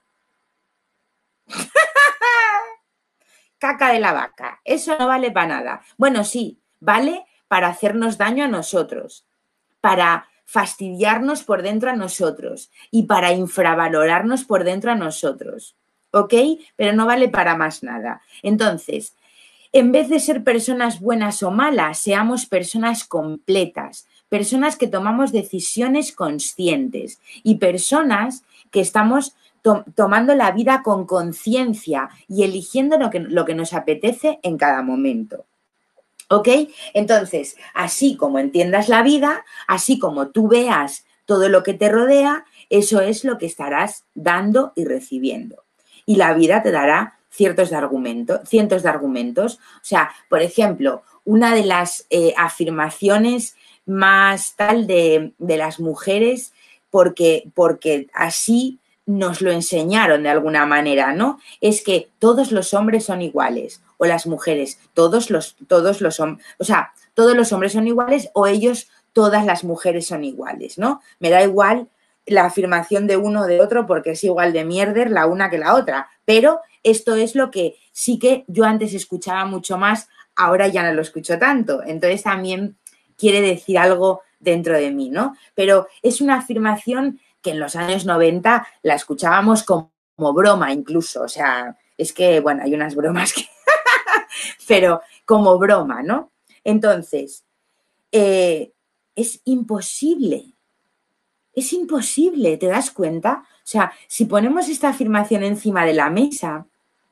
[SPEAKER 1] Caca de la vaca. Eso no vale para nada. Bueno, sí, vale para hacernos daño a nosotros, para fastidiarnos por dentro a nosotros y para infravalorarnos por dentro a nosotros. ¿Ok? Pero no vale para más nada. Entonces, en vez de ser personas buenas o malas, seamos personas completas, personas que tomamos decisiones conscientes y personas que estamos to tomando la vida con conciencia y eligiendo lo que, lo que nos apetece en cada momento. ¿Ok? Entonces, así como entiendas la vida, así como tú veas todo lo que te rodea, eso es lo que estarás dando y recibiendo. Y la vida te dará ciertos de argumentos, cientos de argumentos. O sea, por ejemplo, una de las eh, afirmaciones más tal de, de las mujeres, porque, porque así nos lo enseñaron de alguna manera, ¿no? Es que todos los hombres son iguales, o las mujeres, todos los, todos los hombres, o sea, todos los hombres son iguales, o ellos, todas las mujeres son iguales, ¿no? Me da igual la afirmación de uno o de otro porque es igual de mierder la una que la otra, pero esto es lo que sí que yo antes escuchaba mucho más, ahora ya no lo escucho tanto, entonces también quiere decir algo dentro de mí, ¿no? Pero es una afirmación que en los años noventa la escuchábamos como, como broma incluso, o sea, es que, bueno, hay unas bromas que... pero como broma, ¿no? Entonces, eh, es imposible, es imposible, ¿te das cuenta? O sea, si ponemos esta afirmación encima de la mesa,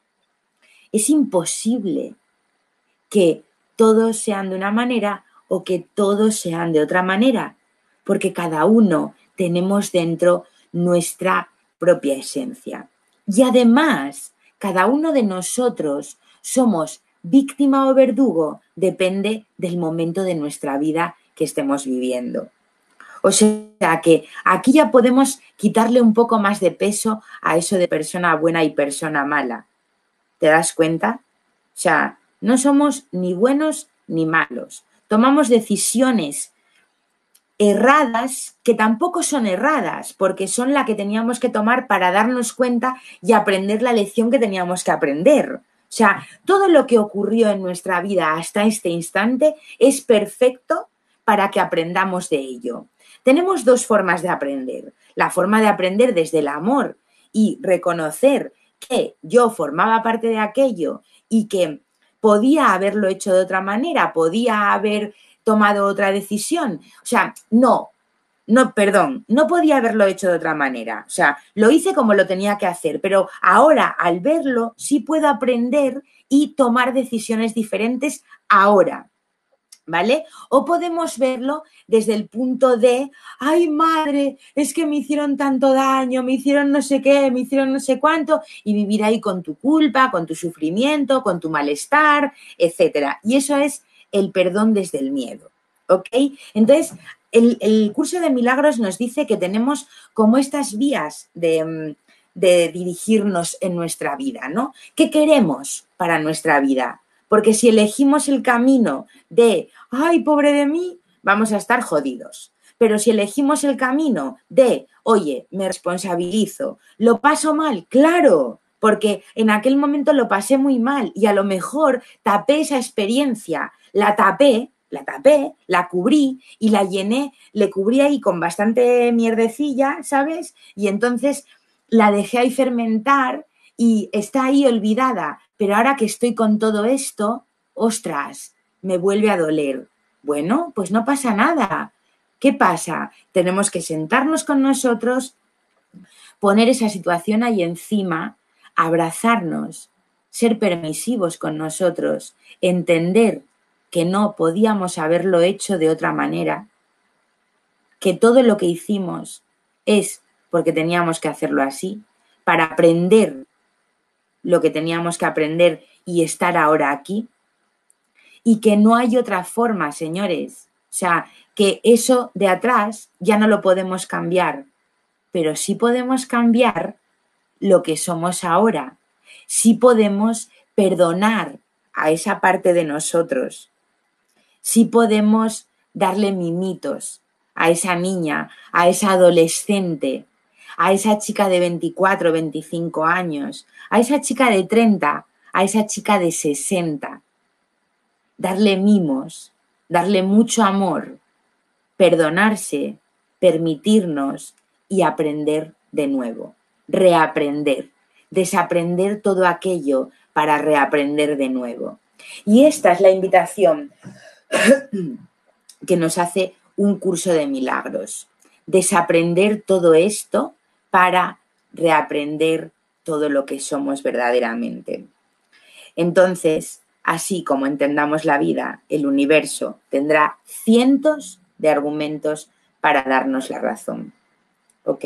[SPEAKER 1] es imposible que todos sean de una manera o que todos sean de otra manera, porque cada uno tenemos dentro nuestra propia esencia. Y además, cada uno de nosotros somos víctima o verdugo, depende del momento de nuestra vida que estemos viviendo. O sea que aquí ya podemos quitarle un poco más de peso a eso de persona buena y persona mala. ¿Te das cuenta? O sea, no somos ni buenos ni malos. Tomamos decisiones erradas que tampoco son erradas, porque son la que teníamos que tomar para darnos cuenta y aprender la lección que teníamos que aprender. O sea, todo lo que ocurrió en nuestra vida hasta este instante es perfecto para que aprendamos de ello. Tenemos dos formas de aprender. La forma de aprender desde el amor y reconocer que yo formaba parte de aquello y que podía haberlo hecho de otra manera, podía haber tomado otra decisión. O sea, no, no, perdón, no podía haberlo hecho de otra manera. O sea, lo hice como lo tenía que hacer, pero ahora al verlo sí puedo aprender y tomar decisiones diferentes ahora. ¿Vale? O podemos verlo desde el punto de, ay madre, es que me hicieron tanto daño, me hicieron no sé qué, me hicieron no sé cuánto, y vivir ahí con tu culpa, con tu sufrimiento, con tu malestar, etcétera. Y eso es el perdón desde el miedo, ¿ok? Entonces, el, el curso de milagros nos dice que tenemos como estas vías de, de dirigirnos en nuestra vida, ¿no? ¿Qué queremos para nuestra vida? Porque si elegimos el camino de, ay, pobre de mí, vamos a estar jodidos. Pero si elegimos el camino de, oye, me responsabilizo, ¿lo paso mal? Claro, porque en aquel momento lo pasé muy mal y a lo mejor tapé esa experiencia, la tapé, la tapé, la cubrí y la llené, le cubrí ahí con bastante mierdecilla, ¿sabes? Y entonces la dejé ahí fermentar y está ahí olvidada, pero ahora que estoy con todo esto, ostras, me vuelve a doler. Bueno, pues no pasa nada. ¿Qué pasa? Tenemos que sentarnos con nosotros, poner esa situación ahí encima, abrazarnos, ser permisivos con nosotros, entender que no podíamos haberlo hecho de otra manera, que todo lo que hicimos es porque teníamos que hacerlo así, para aprender lo que teníamos que aprender y estar ahora aquí, y que no hay otra forma, señores. O sea, que eso de atrás ya no lo podemos cambiar, pero sí podemos cambiar lo que somos ahora. Sí podemos perdonar a esa parte de nosotros. Sí podemos darle mimitos a esa niña, a esa adolescente, a esa chica de veinticuatro, veinticinco años, a esa chica de treinta, a esa chica de sesenta. Darle mimos, darle mucho amor, perdonarse, permitirnos y aprender de nuevo, reaprender, desaprender todo aquello para reaprender de nuevo. Y esta es la invitación que nos hace un curso de milagros. Desaprender todo esto para reaprender todo lo que somos verdaderamente. Entonces, así como entendamos la vida, el universo tendrá cientos de argumentos para darnos la razón. ¿Ok?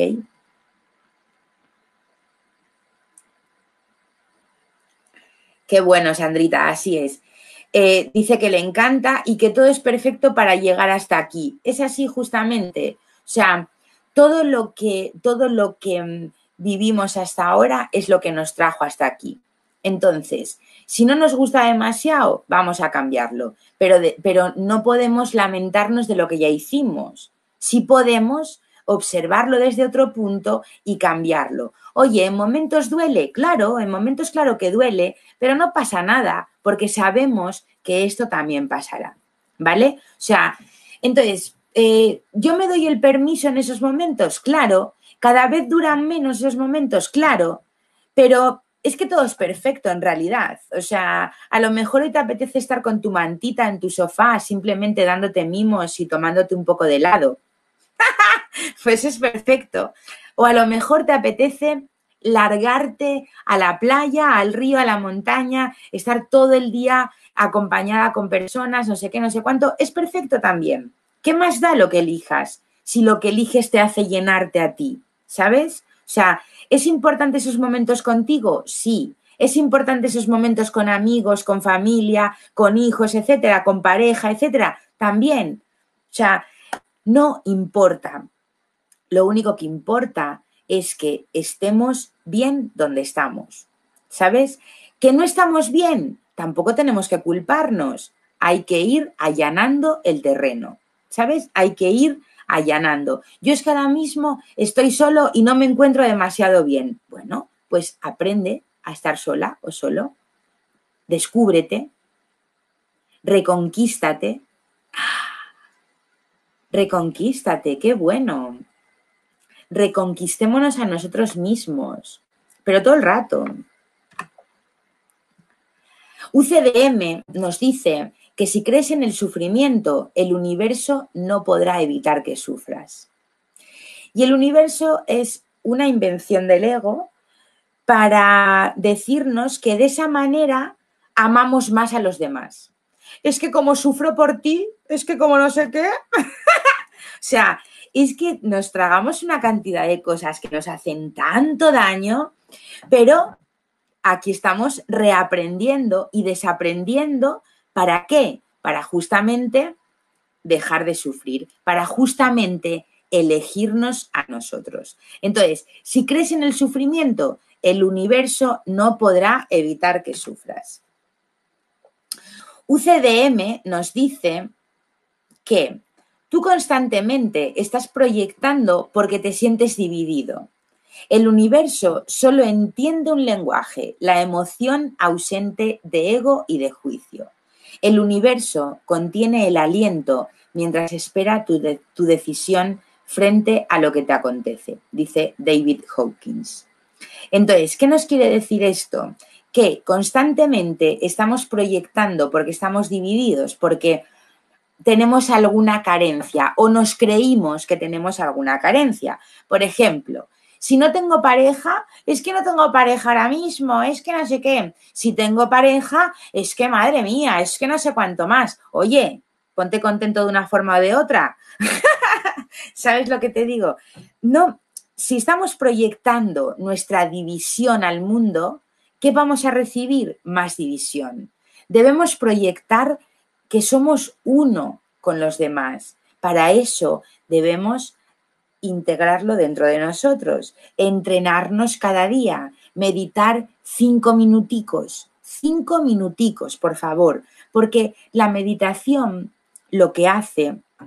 [SPEAKER 1] Qué bueno, Sandrita, así es. Eh, dice que le encanta y que todo es perfecto para llegar hasta aquí. Es así justamente. O sea, todo lo que, todo lo que vivimos hasta ahora es lo que nos trajo hasta aquí. Entonces, si no nos gusta demasiado, vamos a cambiarlo. Pero, de, pero no podemos lamentarnos de lo que ya hicimos. Sí podemos observarlo desde otro punto y cambiarlo. Oye, ¿en momentos duele? Claro, en momentos claro que duele, pero no pasa nada, porque sabemos que esto también pasará, ¿vale? O sea, entonces, eh, ¿yo me doy el permiso en esos momentos? Claro. ¿Cada vez duran menos esos momentos? Claro. Pero es que todo es perfecto en realidad. O sea, a lo mejor hoy te apetece estar con tu mantita en tu sofá, simplemente dándote mimos y tomándote un poco de helado. Pues es perfecto. O a lo mejor te apetece largarte a la playa, al río, a la montaña, estar todo el día acompañada con personas, no sé qué, no sé cuánto. Es perfecto también. ¿Qué más da lo que elijas si lo que eliges te hace llenarte a ti? ¿Sabes? O sea, ¿es importante esos momentos contigo? Sí. ¿Es importante esos momentos con amigos, con familia, con hijos, etcétera, con pareja, etcétera? También. O sea, no importa. Lo único que importa es que estemos bien donde estamos. ¿Sabes? Que no estamos bien, tampoco tenemos que culparnos. Hay que ir allanando el terreno. ¿Sabes? Hay que ir allanando. Yo es que ahora mismo estoy solo y no me encuentro demasiado bien. Bueno, pues aprende a estar sola o solo. Descúbrete. Reconquístate. Reconquístate, qué bueno. Reconquistémonos a nosotros mismos, pero todo el rato. U C D M nos dice que si crees en el sufrimiento, el universo no podrá evitar que sufras. Y el universo es una invención del ego para decirnos que de esa manera amamos más a los demás. Es que como sufro por ti, es que como no sé qué. O sea, es que nos tragamos una cantidad de cosas que nos hacen tanto daño, pero aquí estamos reaprendiendo y desaprendiendo. ¿Para qué? Para justamente dejar de sufrir, para justamente elegirnos a nosotros. Entonces, si crees en el sufrimiento, el universo no podrá evitar que sufras. U C D M nos dice que tú constantemente estás proyectando porque te sientes dividido. El universo solo entiende un lenguaje, la emoción ausente de ego y de juicio. El universo contiene el aliento mientras espera tu, de, tu decisión frente a lo que te acontece, dice David Hawkins. Entonces, ¿qué nos quiere decir esto? Que constantemente estamos proyectando porque estamos divididos, porque tenemos alguna carencia o nos creímos que tenemos alguna carencia. Por ejemplo, si no tengo pareja, es que no tengo pareja ahora mismo, es que no sé qué. Si tengo pareja, es que madre mía, es que no sé cuánto más. Oye, ponte contento de una forma o de otra. ¿Sabes lo que te digo? No, si estamos proyectando nuestra división al mundo, ¿qué vamos a recibir? Más división. Debemos proyectar que somos uno con los demás. Para eso debemos integrarlo dentro de nosotros, entrenarnos cada día, meditar cinco minuticos, cinco minuticos, por favor, porque la meditación lo que hace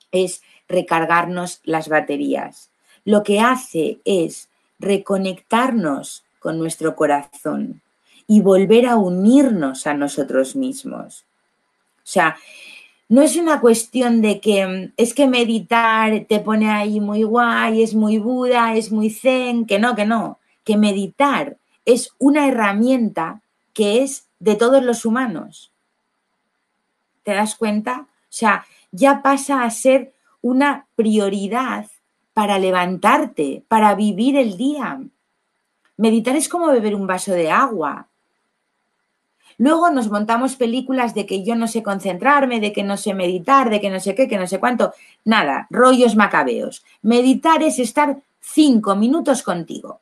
[SPEAKER 1] es recargarnos las baterías. Lo que hace es reconectarnos con nuestro corazón y volver a unirnos a nosotros mismos. O sea, no es una cuestión de que es que meditar te pone ahí muy guay, es muy Buda, es muy zen, que no, que no. Que meditar es una herramienta que es de todos los humanos. ¿Te das cuenta? O sea, ya pasa a ser una prioridad para levantarte, para vivir el día. Meditar es como beber un vaso de agua. Luego nos montamos películas de que yo no sé concentrarme, de que no sé meditar, de que no sé qué, que no sé cuánto. Nada, rollos macabeos. Meditar es estar cinco minutos contigo.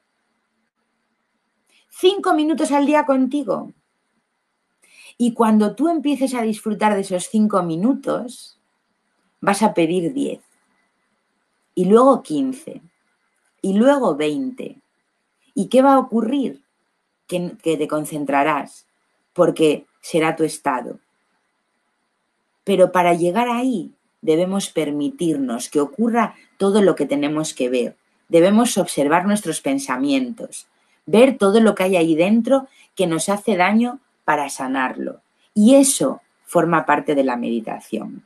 [SPEAKER 1] Cinco minutos al día contigo. Y cuando tú empieces a disfrutar de esos cinco minutos, vas a pedir diez. Y luego quince. Y luego veinte. ¿Y qué va a ocurrir? Que, que te concentrarás, porque será tu estado. Pero para llegar ahí debemos permitirnos que ocurra todo lo que tenemos que ver. Debemos observar nuestros pensamientos, ver todo lo que hay ahí dentro que nos hace daño para sanarlo. Y eso forma parte de la meditación.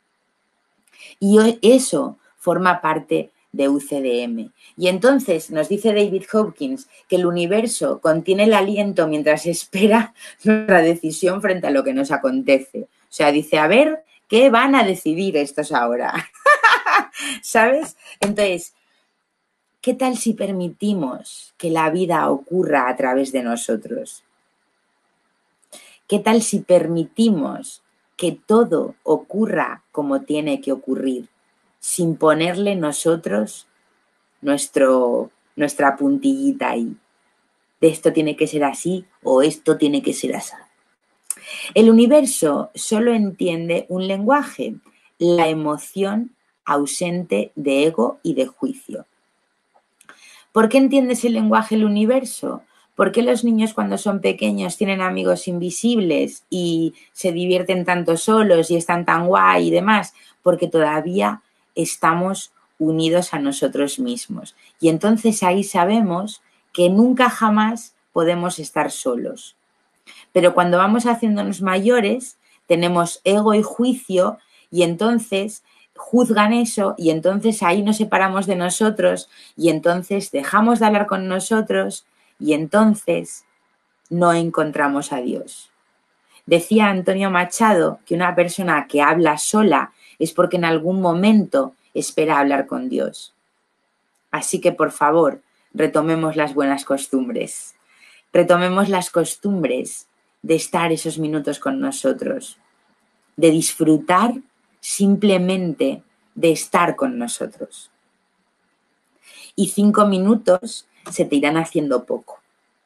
[SPEAKER 1] Y eso forma parte de U C D M. Y entonces nos dice David Hawkins que el universo contiene el aliento mientras espera nuestra decisión frente a lo que nos acontece. O sea, dice, a ver, ¿qué van a decidir estos ahora? ¿Sabes? Entonces, ¿qué tal si permitimos que la vida ocurra a través de nosotros? ¿Qué tal si permitimos que todo ocurra como tiene que ocurrir, sin ponerle nosotros nuestro, nuestra puntillita ahí? De esto tiene que ser así o esto tiene que ser así. El universo solo entiende un lenguaje, la emoción ausente de ego y de juicio. ¿Por qué entiende ese lenguaje el universo? ¿Por qué los niños cuando son pequeños tienen amigos invisibles y se divierten tanto solos y están tan guay y demás? Porque todavía estamos unidos a nosotros mismos. Y entonces ahí sabemos que nunca jamás podemos estar solos. Pero cuando vamos haciéndonos mayores, tenemos ego y juicio y entonces juzgan eso y entonces ahí nos separamos de nosotros y entonces dejamos de hablar con nosotros y entonces no encontramos a Dios. Decía Antonio Machado que una persona que habla sola es porque en algún momento espera hablar con Dios. Así que, por favor, retomemos las buenas costumbres. Retomemos las costumbres de estar esos minutos con nosotros, de disfrutar simplemente de estar con nosotros. Y cinco minutos se te irán haciendo poco.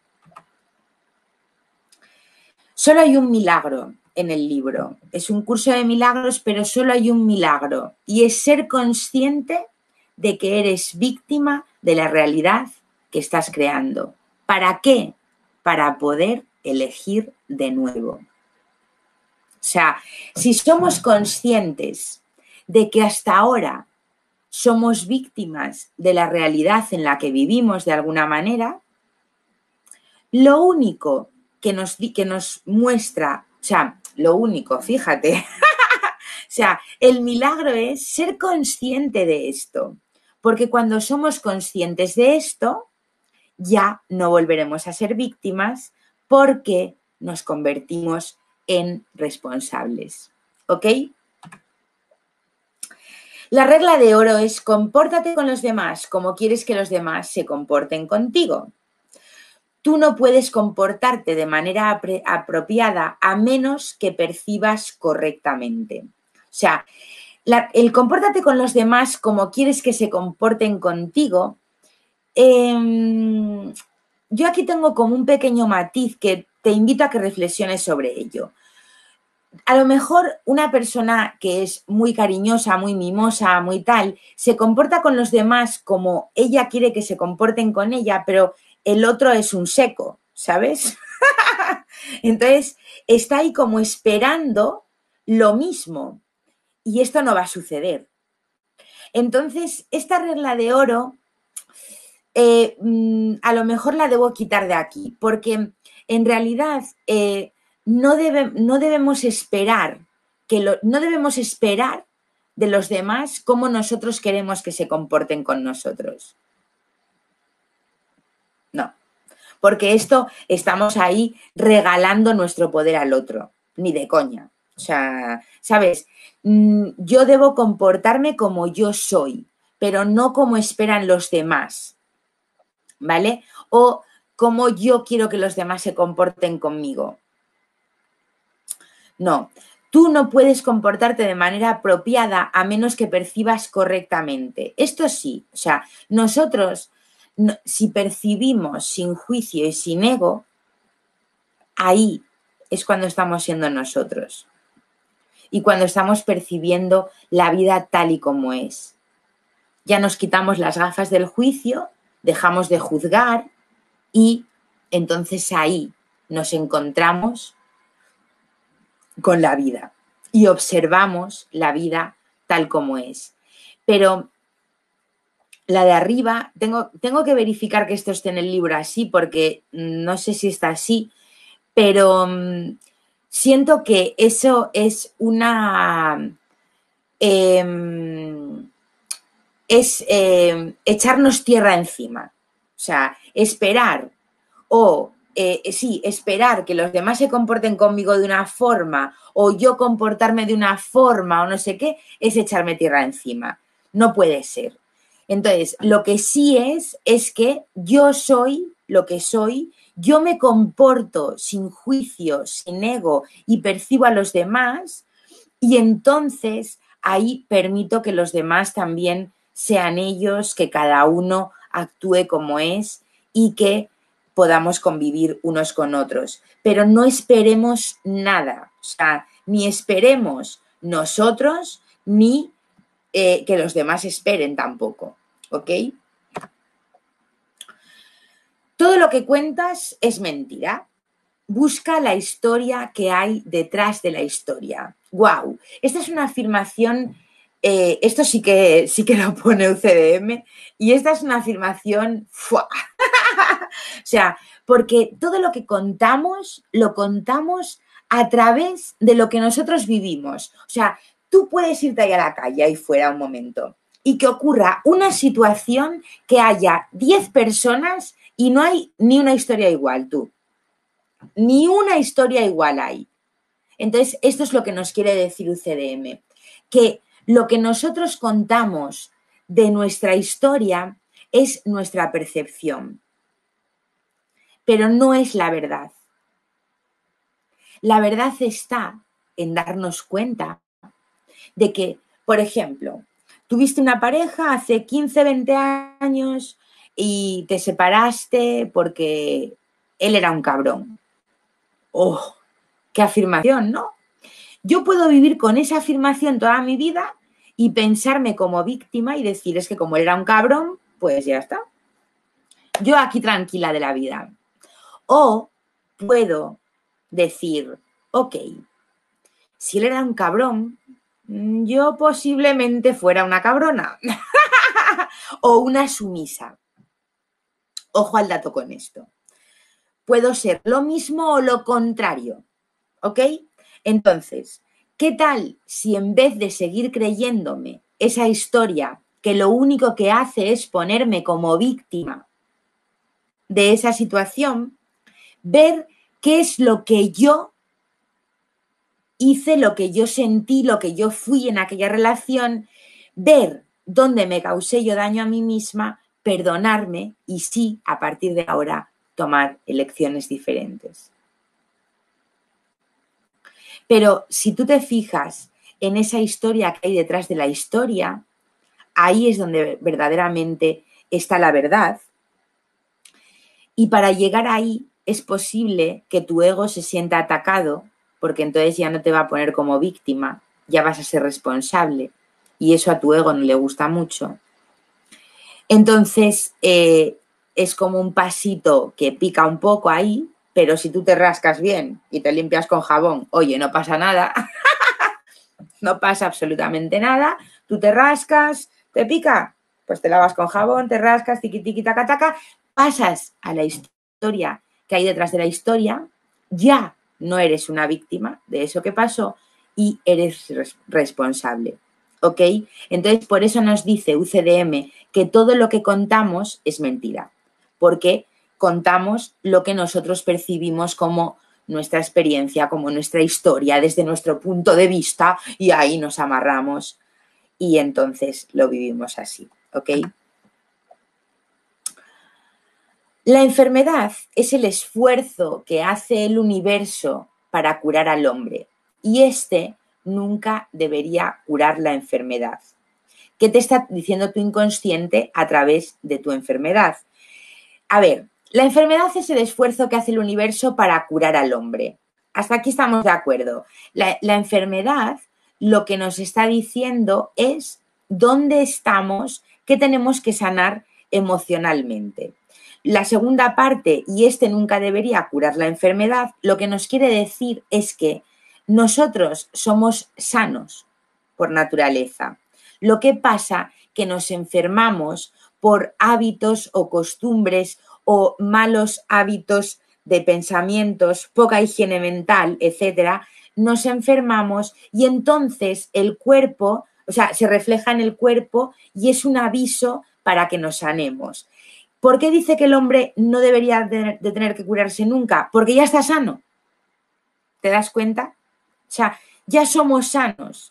[SPEAKER 1] Solo hay un milagro en el libro. Es un curso de milagros, pero solo hay un milagro. Y es ser consciente de que eres víctima de la realidad que estás creando. ¿Para qué? Para poder elegir de nuevo. O sea, si somos conscientes de que hasta ahora somos víctimas de la realidad en la que vivimos de alguna manera, lo único que nos, que nos muestra, o sea, lo único, fíjate, o sea, el milagro es ser consciente de esto, porque cuando somos conscientes de esto, ya no volveremos a ser víctimas porque nos convertimos en responsables. ¿Ok? La regla de oro es compórtate con los demás como quieres que los demás se comporten contigo. Tú no puedes comportarte de manera apropiada a menos que percibas correctamente. O sea, la, el compórtate con los demás como quieres que se comporten contigo. Eh, yo aquí tengo como un pequeño matiz que te invito a que reflexiones sobre ello. A lo mejor una persona que es muy cariñosa, muy mimosa, muy tal, se comporta con los demás como ella quiere que se comporten con ella, pero el otro es un seco, ¿sabes? Entonces, está ahí como esperando lo mismo y esto no va a suceder. Entonces, esta regla de oro, eh, a lo mejor la debo quitar de aquí, porque en realidad eh, no, debe, no debemos esperar que lo, no debemos esperar de los demás cómo nosotros queremos que se comporten con nosotros. No, porque esto estamos ahí regalando nuestro poder al otro, ni de coña. O sea, ¿sabes? Yo debo comportarme como yo soy, pero no como esperan los demás, ¿vale? O como yo quiero que los demás se comporten conmigo. No, tú no puedes comportarte de manera apropiada a menos que percibas correctamente. Esto sí, o sea, nosotros, no, si percibimos sin juicio y sin ego, ahí es cuando estamos siendo nosotros. Y cuando estamos percibiendo la vida tal y como es. Ya nos quitamos las gafas del juicio, dejamos de juzgar y entonces ahí nos encontramos con la vida y observamos la vida tal como es. Pero la de arriba, tengo, tengo que verificar que esto esté en el libro así porque no sé si está así, pero um, siento que eso es una... Eh, es eh, echarnos tierra encima. O sea, esperar o, eh, sí, esperar que los demás se comporten conmigo de una forma o yo comportarme de una forma o no sé qué, es echarme tierra encima. No puede ser. Entonces, lo que sí es, es que yo soy lo que soy, yo me comporto sin juicio, sin ego y percibo a los demás y entonces ahí permito que los demás también sean ellos, que cada uno actúe como es y que podamos convivir unos con otros. Pero no esperemos nada, o sea, ni esperemos nosotros, ni eh, que los demás esperen tampoco, ¿ok? Todo lo que cuentas es mentira. Busca la historia que hay detrás de la historia. ¡Guau! Esta es una afirmación, eh, esto sí que, sí que lo pone U C D M, y esta es una afirmación, ¡fua! O sea, porque todo lo que contamos, lo contamos a través de lo que nosotros vivimos. O sea, tú puedes irte ahí a la calle, ahí fuera un momento, y que ocurra una situación que haya diez personas y no hay ni una historia igual, tú. Ni una historia igual hay. Entonces, esto es lo que nos quiere decir U C D M, que lo que nosotros contamos de nuestra historia es nuestra percepción, pero no es la verdad. La verdad está en darnos cuenta de que, por ejemplo, tuviste una pareja hace quince, veinte años y te separaste porque él era un cabrón. ¡Oh! ¡Qué afirmación!, ¿no? Yo puedo vivir con esa afirmación toda mi vida y pensarme como víctima y decir, es que como él era un cabrón, pues ya está. Yo aquí tranquila de la vida. O puedo decir, ok, si él era un cabrón, yo posiblemente fuera una cabrona o una sumisa. Ojo al dato con esto. Puedo ser lo mismo o lo contrario, ¿ok? Entonces, ¿qué tal si en vez de seguir creyéndome esa historia que lo único que hace es ponerme como víctima de esa situación, ver qué es lo que yo hice, lo que yo sentí, lo que yo fui en aquella relación, ver dónde me causé yo daño a mí misma, perdonarme y sí, a partir de ahora, tomar elecciones diferentes. Pero si tú te fijas en esa historia que hay detrás de la historia, ahí es donde verdaderamente está la verdad. Y para llegar ahí es posible que tu ego se sienta atacado, porque entonces ya no te va a poner como víctima, ya vas a ser responsable. Y eso a tu ego no le gusta mucho. Entonces, eh, es como un pasito que pica un poco ahí, pero si tú te rascas bien y te limpias con jabón, oye, no pasa nada. No pasa absolutamente nada. Tú te rascas, ¿Te pica? Pues te lavas con jabón, te rascas, tiqui, tiqui, taca, taca, pasas a la historia que hay detrás de la historia, ya no eres una víctima de eso que pasó y eres res- responsable. ¿Ok? Entonces, por eso nos dice U C D M que todo lo que contamos es mentira, porque contamos lo que nosotros percibimos como nuestra experiencia, como nuestra historia, desde nuestro punto de vista, y ahí nos amarramos y entonces lo vivimos así, ¿ok? La enfermedad es el esfuerzo que hace el universo para curar al hombre y este nunca debería curar la enfermedad. ¿Qué te está diciendo tu inconsciente a través de tu enfermedad? A ver, la enfermedad es el esfuerzo que hace el universo para curar al hombre. Hasta aquí estamos de acuerdo. La, la enfermedad lo que nos está diciendo es dónde estamos, qué tenemos que sanar emocionalmente. La segunda parte, y este nunca debería curar la enfermedad, lo que nos quiere decir es que nosotros somos sanos por naturaleza. Lo que pasa que nos enfermamos por hábitos o costumbres o malos hábitos de pensamientos, poca higiene mental, etcétera, nos enfermamos y entonces el cuerpo, o sea, se refleja en el cuerpo y es un aviso para que nos sanemos. ¿Por qué dice que el hombre no debería de, de tener que curarse nunca? Porque ya está sano. ¿Te das cuenta? O sea, ya somos sanos.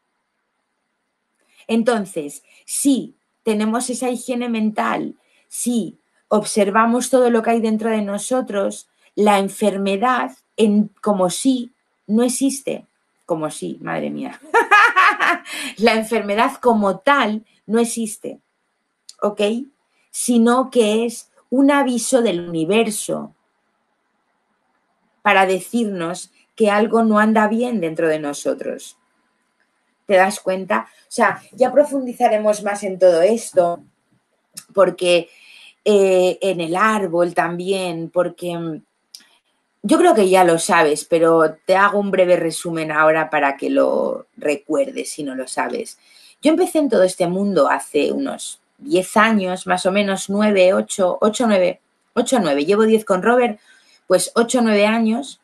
[SPEAKER 1] Entonces, si tenemos esa higiene mental, si observamos todo lo que hay dentro de nosotros, la enfermedad, en, como si, no existe. Como si, madre mía. La enfermedad como tal no existe, ¿ok? Sino que es un aviso del universo para decirnos que algo no anda bien dentro de nosotros. ¿Te das cuenta? O sea, ya profundizaremos más en todo esto, porque eh, en el árbol también, porque yo creo que ya lo sabes, pero te hago un breve resumen ahora para que lo recuerdes si no lo sabes. Yo empecé en todo este mundo hace unos diez años, más o menos, nueve, ocho, ocho, nueve, ocho, nueve. Llevo diez con Robert, pues ocho, nueve años.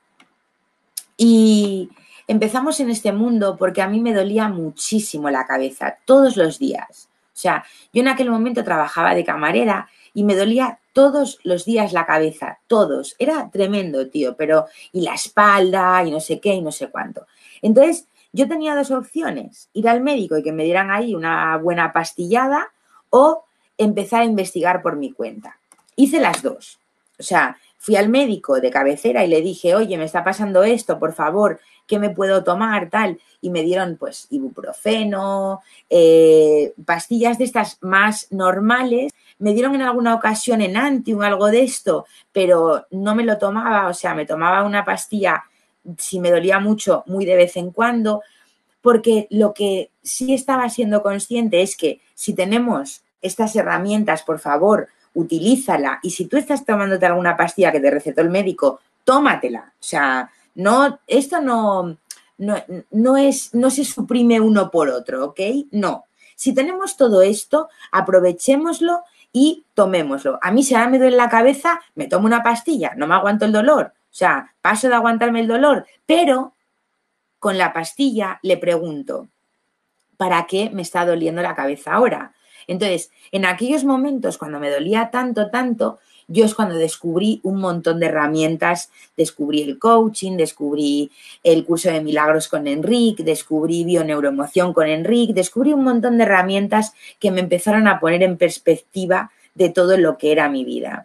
[SPEAKER 1] Y empezamos en este mundo porque a mí me dolía muchísimo la cabeza, todos los días. O sea, yo en aquel momento trabajaba de camarera y me dolía todos los días la cabeza, todos. Era tremendo, tío, pero y la espalda y no sé qué y no sé cuánto. Entonces, yo tenía dos opciones, ir al médico y que me dieran ahí una buena pastillada o empezar a investigar por mi cuenta. Hice las dos. O sea, fui al médico de cabecera y le dije, oye, me está pasando esto, por favor, ¿qué me puedo tomar? Tal. Y me dieron, pues, ibuprofeno, eh, pastillas de estas más normales. Me dieron en alguna ocasión Enantium, algo de esto, pero no me lo tomaba. O sea, me tomaba una pastilla, si me dolía mucho, muy de vez en cuando, porque lo que sí estaba siendo consciente es que si tenemos estas herramientas, por favor, utilízala. Y si tú estás tomándote alguna pastilla que te recetó el médico, tómatela. O sea, no, esto no, no, no, es, no se suprime uno por otro, ¿ok? No. Si tenemos todo esto, aprovechémoslo y tomémoslo. A mí si ahora me duele la cabeza, me tomo una pastilla, no me aguanto el dolor. O sea, paso de aguantarme el dolor, pero con la pastilla le pregunto, ¿para qué me está doliendo la cabeza ahora? Entonces, en aquellos momentos cuando me dolía tanto, tanto, yo es cuando descubrí un montón de herramientas, descubrí el coaching, descubrí el curso de milagros con Enric, descubrí bioneuroemoción con Enric, descubrí un montón de herramientas que me empezaron a poner en perspectiva de todo lo que era mi vida.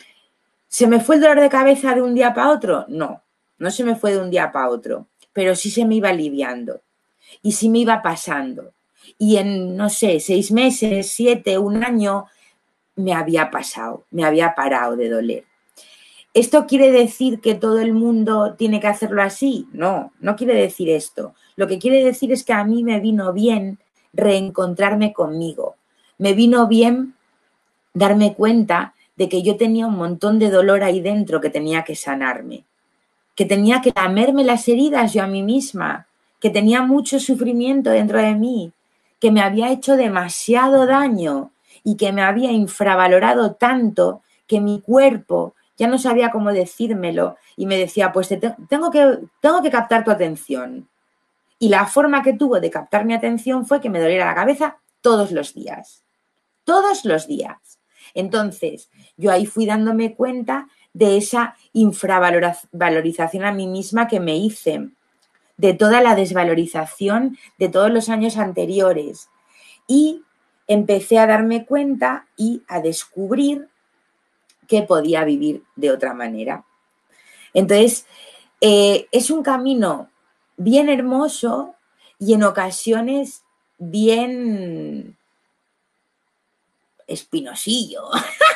[SPEAKER 1] ¿Se me fue el dolor de cabeza de un día para otro? No, no se me fue de un día para otro, pero sí se me iba aliviando y sí me iba pasando. Y en, no sé, seis meses, siete, un año, me había pasado, me había parado de doler. ¿Esto quiere decir que todo el mundo tiene que hacerlo así? No, no quiere decir esto. Lo que quiere decir es que a mí me vino bien reencontrarme conmigo. Me vino bien darme cuenta de que yo tenía un montón de dolor ahí dentro que tenía que sanarme, que tenía que lamerme las heridas yo a mí misma, que tenía mucho sufrimiento dentro de mí, que me había hecho demasiado daño y que me había infravalorado tanto que mi cuerpo ya no sabía cómo decírmelo y me decía, pues te tengo que, tengo que captar tu atención. Y la forma que tuvo de captar mi atención fue que me doliera la cabeza todos los días. Todos los días. Entonces, yo ahí fui dándome cuenta de esa infravalorización a mí misma que me hice, de toda la desvalorización de todos los años anteriores. Y empecé a darme cuenta y a descubrir que podía vivir de otra manera. Entonces, eh, es un camino bien hermoso y en ocasiones bien espinosillo.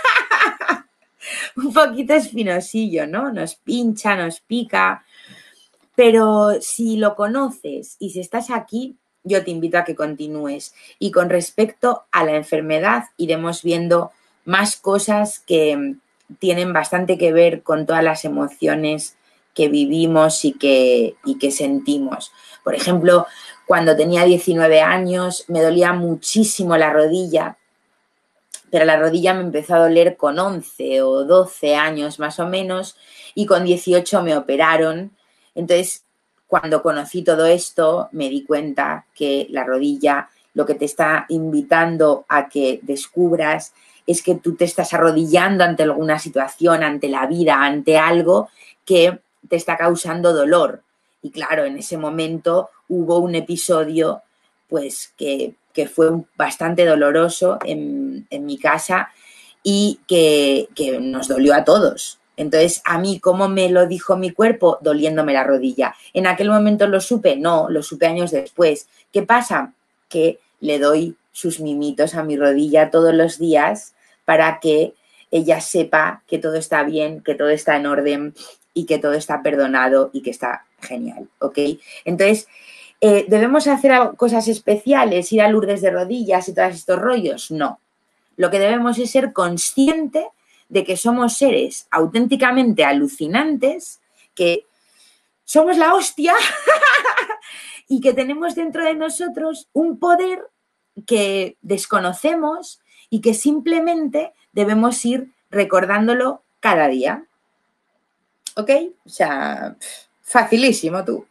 [SPEAKER 1] Un poquito espinosillo, ¿no? Nos pincha, nos pica. Pero si lo conoces y si estás aquí, yo te invito a que continúes. Y con respecto a la enfermedad, iremos viendo más cosas que tienen bastante que ver con todas las emociones que vivimos y que, y que sentimos. Por ejemplo, cuando tenía diecinueve años me dolía muchísimo la rodilla, pero la rodilla me empezó a doler con once o doce años más o menos y con dieciocho me operaron. Entonces, cuando conocí todo esto, me di cuenta que la rodilla lo que te está invitando a que descubras es que tú te estás arrodillando ante alguna situación, ante la vida, ante algo que te está causando dolor. Y claro, en ese momento hubo un episodio pues que, que fue bastante doloroso en, en mi casa y que, que nos dolió a todos. Entonces, a mí, ¿cómo me lo dijo mi cuerpo? Doliéndome la rodilla. ¿En aquel momento lo supe? No, lo supe años después. ¿Qué pasa? Que le doy sus mimitos a mi rodilla todos los días para que ella sepa que todo está bien, que todo está en orden y que todo está perdonado y que está genial, ¿ok? Entonces, eh, ¿debemos hacer cosas especiales, ir a Lourdes de rodillas y todos estos rollos? No. Lo que debemos es ser consciente de que somos seres auténticamente alucinantes, que somos la hostia y que tenemos dentro de nosotros un poder que desconocemos y que simplemente debemos ir recordándolo cada día. ¿Ok? O sea, facilísimo tú.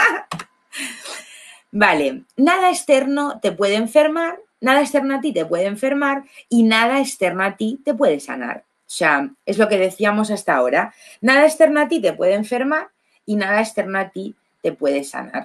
[SPEAKER 1] Vale, nada externo te puede enfermar, nada externo a ti te puede enfermar y nada externo a ti te puede sanar. O sea, es lo que decíamos hasta ahora. Nada externo a ti te puede enfermar y nada externo a ti te puede sanar.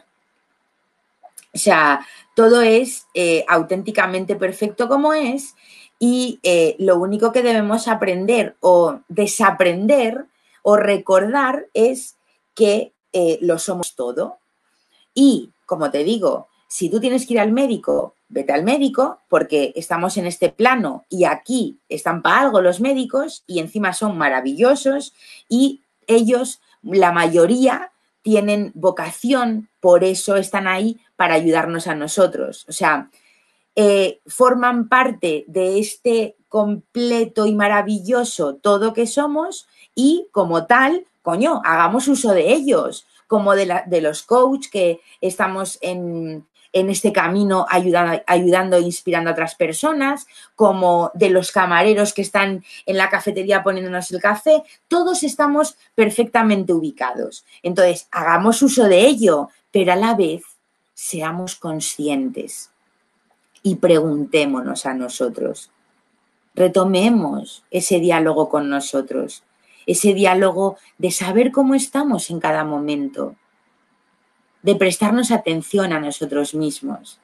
[SPEAKER 1] O sea, todo es eh, auténticamente perfecto como es y eh, lo único que debemos aprender o desaprender o recordar es que eh, lo somos todo. Y, como te digo, si tú tienes que ir al médico, vete al médico porque estamos en este plano y aquí están para algo los médicos y encima son maravillosos y ellos, la mayoría, tienen vocación, por eso están ahí para ayudarnos a nosotros. O sea, eh, forman parte de este completo y maravilloso todo que somos y como tal, coño, hagamos uso de ellos, como de, la, de los coaches que estamos en, en este camino ayudando, ayudando e inspirando a otras personas, como de los camareros que están en la cafetería poniéndonos el café, todos estamos perfectamente ubicados. Entonces, hagamos uso de ello, pero a la vez seamos conscientes y preguntémonos a nosotros. Retomemos ese diálogo con nosotros, ese diálogo de saber cómo estamos en cada momento, de prestarnos atención a nosotros mismos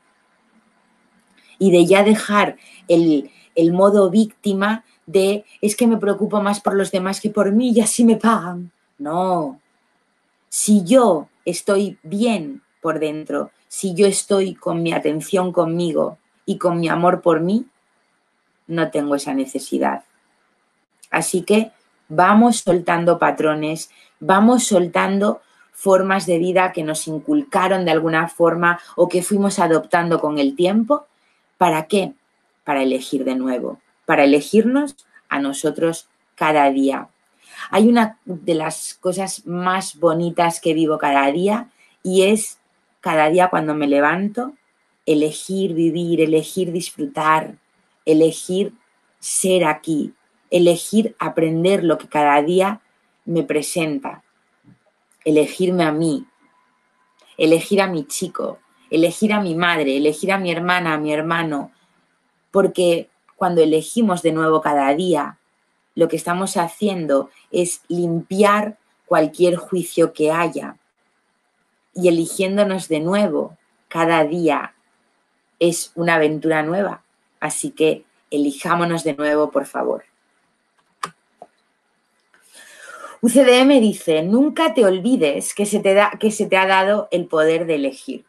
[SPEAKER 1] y de ya dejar el, el modo víctima de es que me preocupo más por los demás que por mí y así me pagan. No, si yo estoy bien por dentro, si yo estoy con mi atención conmigo y con mi amor por mí, no tengo esa necesidad. Así que vamos soltando patrones, vamos soltando formas de vida que nos inculcaron de alguna forma o que fuimos adoptando con el tiempo. ¿Para qué? Para elegir de nuevo, para elegirnos a nosotros cada día. Hay una de las cosas más bonitas que vivo cada día y es cada día cuando me levanto elegir vivir, elegir disfrutar, elegir ser aquí, elegir aprender lo que cada día me presenta, elegirme a mí, elegir a mi chico, elegir a mi madre, elegir a mi hermana, a mi hermano, porque cuando elegimos de nuevo cada día, lo que estamos haciendo es limpiar cualquier juicio que haya y eligiéndonos de nuevo cada día es una aventura nueva. Así que elijámonos de nuevo, por favor. U C D M dice, nunca te olvides que se te da, que se te ha dado el poder de elegir.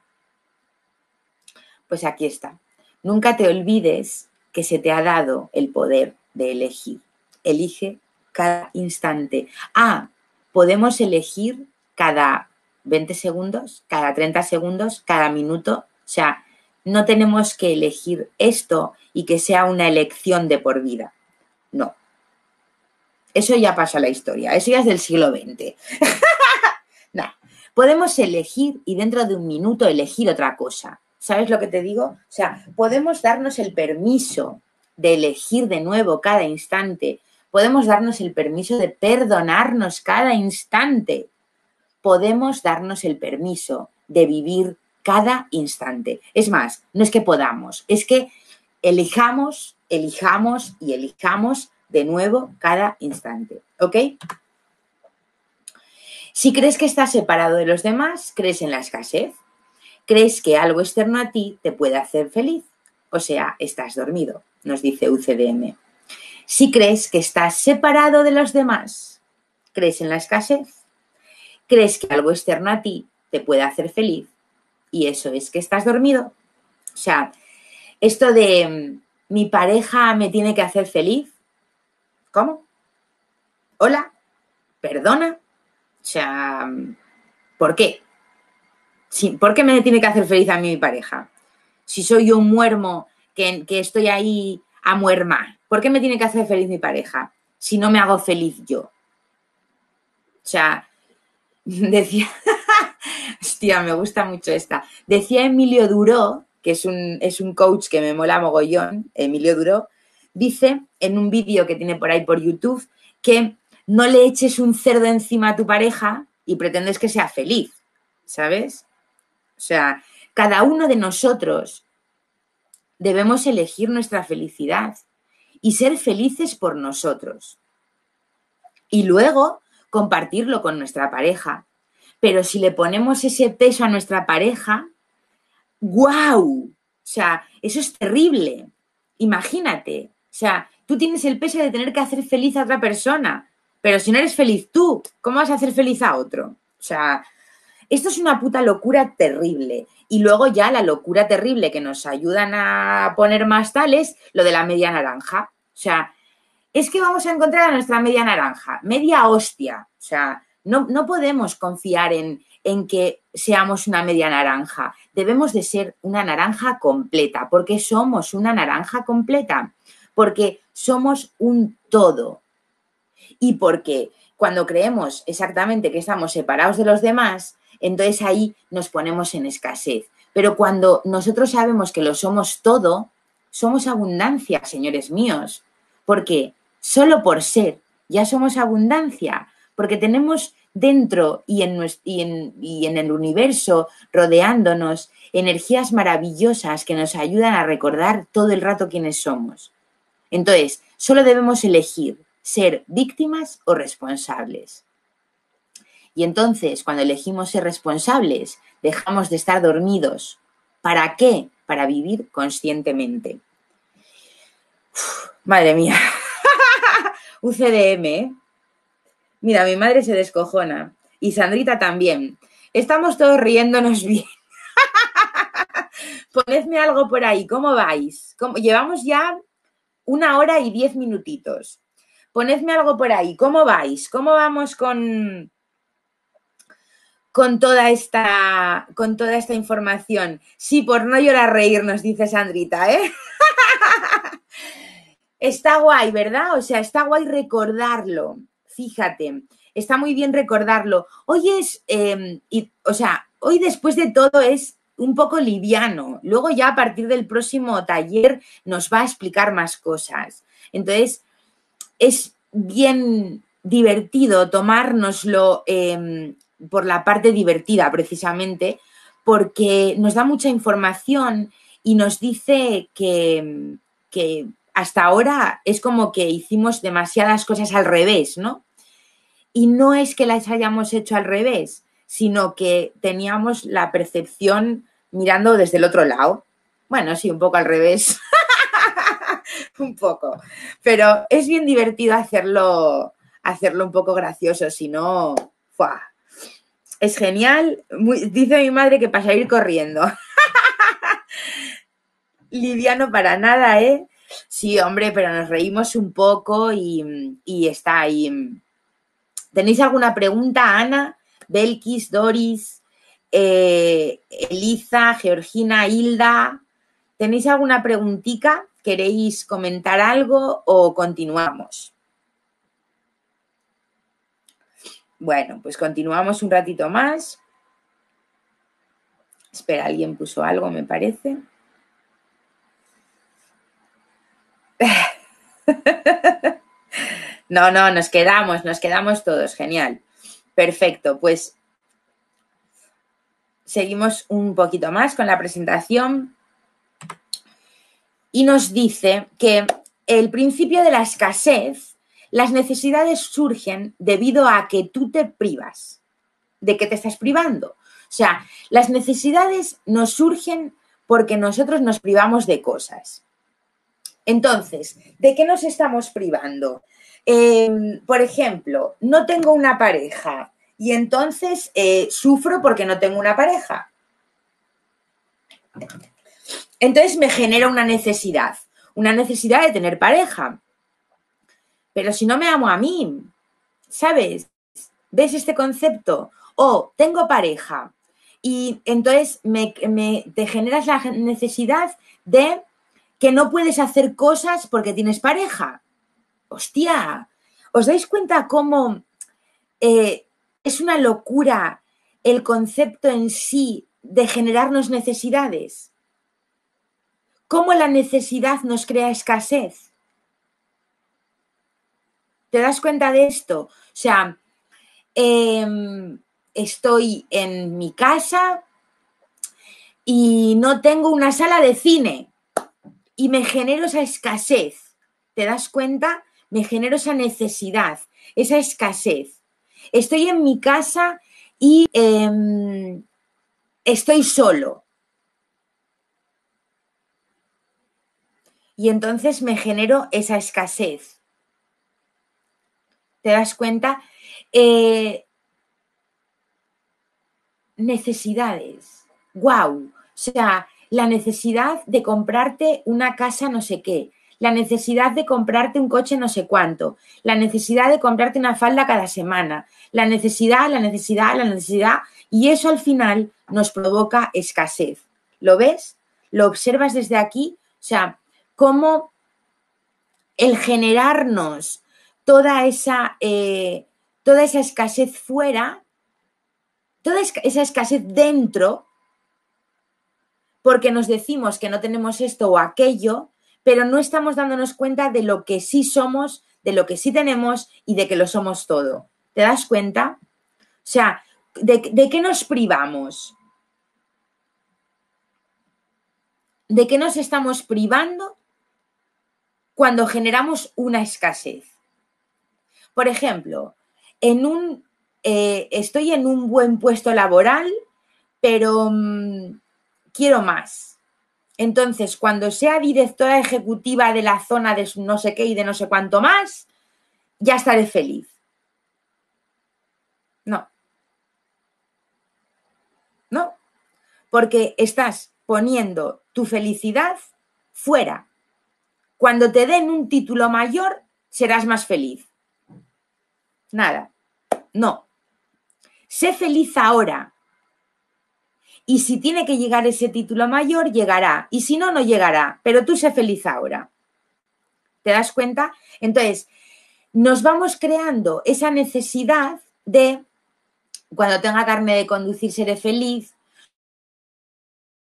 [SPEAKER 1] Pues aquí está. Nunca te olvides que se te ha dado el poder de elegir. Elige cada instante. Ah, podemos elegir cada veinte segundos, cada treinta segundos, cada minuto. O sea, no tenemos que elegir esto y que sea una elección de por vida. No. Eso ya pasa a la historia. Eso ya es del siglo veinte. No. Podemos elegir y dentro de un minuto elegir otra cosa. ¿Sabes lo que te digo? O sea, podemos darnos el permiso de elegir de nuevo cada instante. Podemos darnos el permiso de perdonarnos cada instante. Podemos darnos el permiso de vivir cada instante. Es más, no es que podamos, es que elijamos, elijamos y elijamos de nuevo cada instante. ¿Ok? Si crees que estás separado de los demás, crees en la escasez. Crees que algo externo a ti te puede hacer feliz. O sea, estás dormido, nos dice U C D M. Si crees que estás separado de los demás, crees en la escasez. Crees que algo externo a ti te puede hacer feliz. Y eso es que estás dormido. O sea, esto de mi pareja me tiene que hacer feliz. ¿Cómo? ¿Hola? ¿Perdona? O sea, ¿por qué? Sí, ¿por qué me tiene que hacer feliz a mí mi pareja? Si soy yo un muermo que, que estoy ahí a muerma, ¿por qué me tiene que hacer feliz mi pareja si no me hago feliz yo? O sea, decía, hostia, me gusta mucho esta. Decía Emilio Duró, que es un, es un coach que me mola mogollón, Emilio Duró, dice en un vídeo que tiene por ahí por YouTube que no le eches un cerdo encima a tu pareja y pretendes que sea feliz, ¿sabes? O sea, cada uno de nosotros debemos elegir nuestra felicidad y ser felices por nosotros. Y luego compartirlo con nuestra pareja. Pero si le ponemos ese peso a nuestra pareja, ¡guau! O sea, eso es terrible. Imagínate. O sea, tú tienes el peso de tener que hacer feliz a otra persona. Pero si no eres feliz tú, ¿cómo vas a hacer feliz a otro? O sea, esto es una puta locura terrible. Y luego ya la locura terrible que nos ayudan a poner más tal es lo de la media naranja. O sea, es que vamos a encontrar a nuestra media naranja, media hostia. O sea, no, no podemos confiar en, en que seamos una media naranja. Debemos de ser una naranja completa, porque somos una naranja completa, porque somos un todo. Y porque cuando creemos exactamente que estamos separados de los demás, entonces ahí nos ponemos en escasez. Pero cuando nosotros sabemos que lo somos todo, somos abundancia, señores míos. Porque solo por ser ya somos abundancia, porque tenemos dentro y en, y, en, y en el universo rodeándonos energías maravillosas que nos ayudan a recordar todo el rato quiénes somos. Entonces, solo debemos elegir ser víctimas o responsables. Y entonces, cuando elegimos ser responsables, dejamos de estar dormidos. ¿Para qué? Para vivir conscientemente. Uf, madre mía. U C D M, ¿eh? Mira, mi madre se descojona. Y Sandrita también. Estamos todos riéndonos bien. Ponedme algo por ahí. ¿Cómo vais? ¿Cómo? Llevamos ya una hora y diez minutitos. Ponedme algo por ahí. ¿Cómo vais? ¿Cómo vamos con, con, toda esta, con toda esta información? Sí, por no llorar reír, nos dice Sandrita, ¿eh? Está guay, ¿verdad? O sea, está guay recordarlo. Fíjate, está muy bien recordarlo. Hoy es, eh, y, o sea, hoy después de todo es un poco liviano. Luego ya a partir del próximo taller nos va a explicar más cosas. Entonces, es bien divertido tomárnoslo eh, por la parte divertida, precisamente, porque nos da mucha información y nos dice que, que hasta ahora es como que hicimos demasiadas cosas al revés, ¿no? Y no es que las hayamos hecho al revés, sino que teníamos la percepción mirando desde el otro lado. Bueno, sí, un poco al revés. Un poco. Pero es bien divertido hacerlo, hacerlo un poco gracioso, si no, ¡fua! Es genial. Muy, dice mi madre que para ir corriendo. Liviano para nada, ¿eh? Sí, hombre, pero nos reímos un poco y, y está ahí. ¿Tenéis alguna pregunta, Ana, Belkis, Doris, eh, Eliza, Georgina, Hilda? ¿Tenéis alguna preguntita? ¿Queréis comentar algo o continuamos? Bueno, pues continuamos un ratito más. Espera, alguien puso algo, me parece. No, no, nos quedamos, nos quedamos todos, genial. Perfecto, pues seguimos un poquito más con la presentación y nos dice que el principio de la escasez, las necesidades surgen debido a que tú te privas. ¿De qué te estás privando? O sea, las necesidades nos surgen porque nosotros nos privamos de cosas. Entonces, ¿de qué nos estamos privando? Eh, por ejemplo, no tengo una pareja y entonces eh, sufro porque no tengo una pareja. Entonces me genera una necesidad, una necesidad de tener pareja. Pero si no me amo a mí, ¿sabes? ¿Ves este concepto? O tengo pareja y entonces me, me, te generas la necesidad de que no puedes hacer cosas porque tienes pareja. Hostia, ¿os dais cuenta cómo eh, es una locura el concepto en sí de generarnos necesidades? ¿Cómo la necesidad nos crea escasez? ¿Te das cuenta de esto? O sea, eh, estoy en mi casa y no tengo una sala de cine y me genero esa escasez. ¿Te das cuenta? Me genero esa necesidad, esa escasez. Estoy en mi casa y eh, estoy solo. Y entonces me genero esa escasez. ¿Te das cuenta? Eh, necesidades. ¡Guau! O sea, la necesidad de comprarte una casa no sé qué, la necesidad de comprarte un coche no sé cuánto, la necesidad de comprarte una falda cada semana, la necesidad, la necesidad, la necesidad, y eso al final nos provoca escasez. ¿Lo ves? ¿Lo observas desde aquí? O sea, cómo el generarnos toda esa, eh, toda esa escasez fuera, toda esa escasez dentro, porque nos decimos que no tenemos esto o aquello, pero no estamos dándonos cuenta de lo que sí somos, de lo que sí tenemos y de que lo somos todo. ¿Te das cuenta? O sea, ¿de, de qué nos privamos? ¿De qué nos estamos privando cuando generamos una escasez? Por ejemplo, en un, eh, estoy en un buen puesto laboral, pero mmm, quiero más. Entonces, cuando sea directora ejecutiva de la zona de no sé qué y de no sé cuánto más, ya estaré feliz. No. No. Porque estás poniendo tu felicidad fuera. Cuando te den un título mayor, serás más feliz. Nada. No. Sé feliz ahora. Y si tiene que llegar ese título mayor, llegará. Y si no, no llegará. Pero tú sé feliz ahora. ¿Te das cuenta? Entonces, nos vamos creando esa necesidad de, cuando tenga carne de conducir, seré feliz.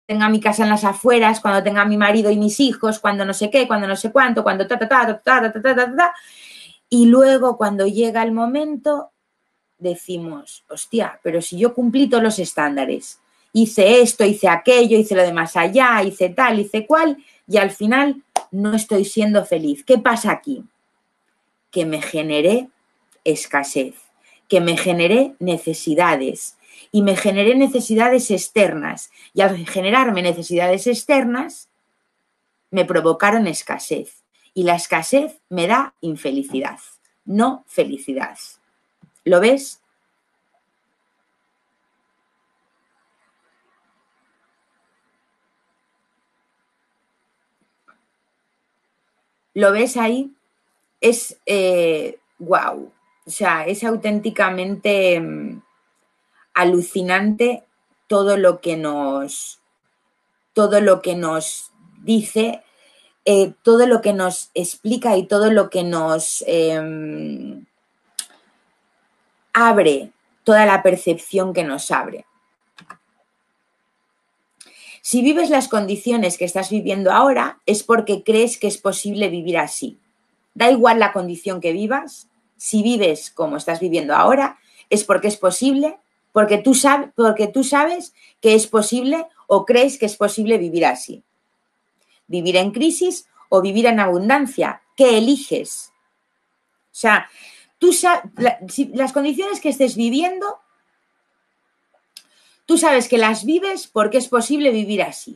[SPEAKER 1] tenga mi casa en las afueras, cuando tenga mi marido y mis hijos, cuando no sé qué, cuando no sé cuánto, cuando ta, ta, ta, ta, ta, ta, ta, ta, ta. Y luego cuando llega el momento decimos, hostia, pero si yo cumplí todos los estándares, hice esto, hice aquello, hice lo de más allá, hice tal, hice cual, y al final no estoy siendo feliz. ¿Qué pasa aquí? Que me generé escasez, que me generé necesidades y me generé necesidades externas. Y al generarme necesidades externas, me provocaron escasez. Y la escasez me da infelicidad, no felicidad. ¿Lo ves? ¿Lo ves ahí? Es eh, wow. O sea, es auténticamente um, alucinante todo lo que nos, todo lo que nos dice, eh, todo lo que nos explica y todo lo que nos eh, abre, toda la percepción que nos abre. Si vives las condiciones que estás viviendo ahora, es porque crees que es posible vivir así. Da igual la condición que vivas, si vives como estás viviendo ahora, es porque es posible, porque tú, sabes, porque tú sabes que es posible o crees que es posible vivir así. Vivir en crisis o vivir en abundancia, ¿qué eliges? O sea, tú sabes, la, si, las condiciones que estés viviendo, tú sabes que las vives porque es posible vivir así.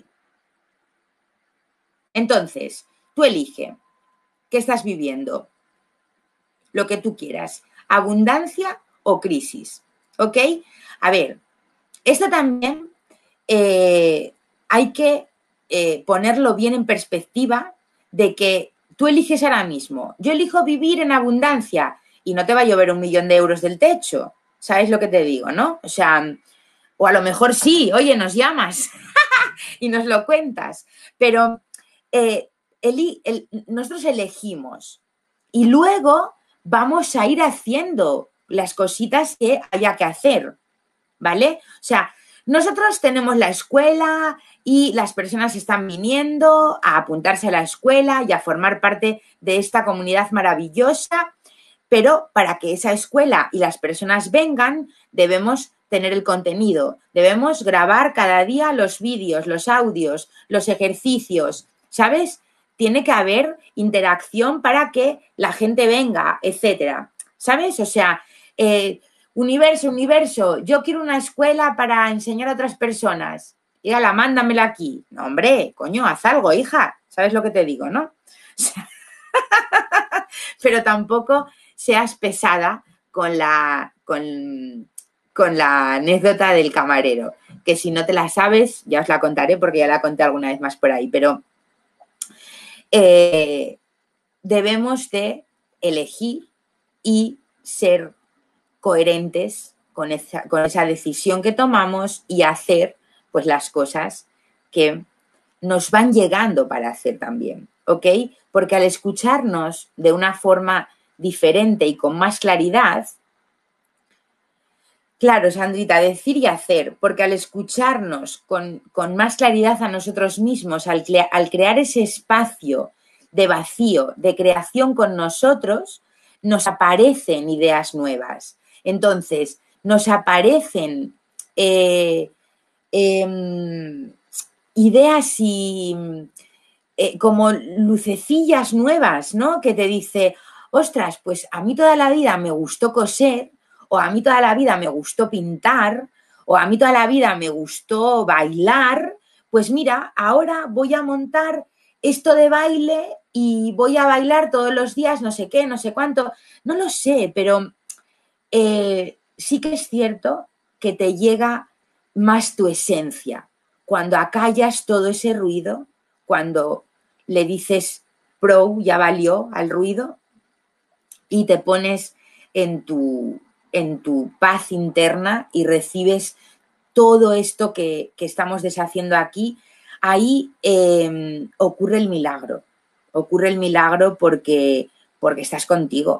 [SPEAKER 1] Entonces, tú elige qué estás viviendo, lo que tú quieras, abundancia o crisis, ¿ok? A ver, esto también eh, hay que eh, ponerlo bien en perspectiva de que tú eliges ahora mismo, yo elijo vivir en abundancia y no te va a llover un millón de euros del techo, ¿sabes lo que te digo, no? O sea, o a lo mejor sí, oye, nos llamas y nos lo cuentas, pero eh, el, el, nosotros elegimos y luego vamos a ir haciendo las cositas que haya que hacer, ¿vale? O sea, nosotros tenemos la escuela y las personas están viniendo a apuntarse a la escuela y a formar parte de esta comunidad maravillosa, pero para que esa escuela y las personas vengan, debemos tener el contenido, debemos grabar cada día los vídeos, los audios, los ejercicios, ¿sabes? Tiene que haber interacción para que la gente venga, etcétera, ¿sabes? O sea, eh, universo, universo, yo quiero una escuela para enseñar a otras personas. Dígala, mándamela aquí. No, hombre, coño, haz algo, hija. ¿Sabes lo que te digo, no? O sea, pero tampoco seas pesada con la, con, con la anécdota del camarero, que si no te la sabes, ya os la contaré porque ya la conté alguna vez más por ahí, pero eh, debemos de elegir y ser coherentes con esa, con esa decisión que tomamos y hacer pues las cosas que nos van llegando para hacer también, ¿ok? Porque al escucharnos de una forma diferente y con más claridad, claro, Sandrita, decir y hacer, porque al escucharnos con, con más claridad a nosotros mismos, al, al crear ese espacio de vacío, de creación con nosotros, nos aparecen ideas nuevas. Entonces, nos aparecen eh, eh, ideas y eh, como lucecillas nuevas, ¿no? Que te dice, ostras, pues a mí toda la vida me gustó coser, o a mí toda la vida me gustó pintar, o a mí toda la vida me gustó bailar, pues mira, ahora voy a montar esto de baile y voy a bailar todos los días, no sé qué, no sé cuánto, no lo sé, pero eh, sí que es cierto que te llega más tu esencia. Cuando acallas todo ese ruido, cuando le dices pro, ya valió al ruido, y te pones en tu, en tu paz interna y recibes todo esto que, que estamos deshaciendo aquí, ahí eh, ocurre el milagro. Ocurre el milagro porque, porque estás contigo,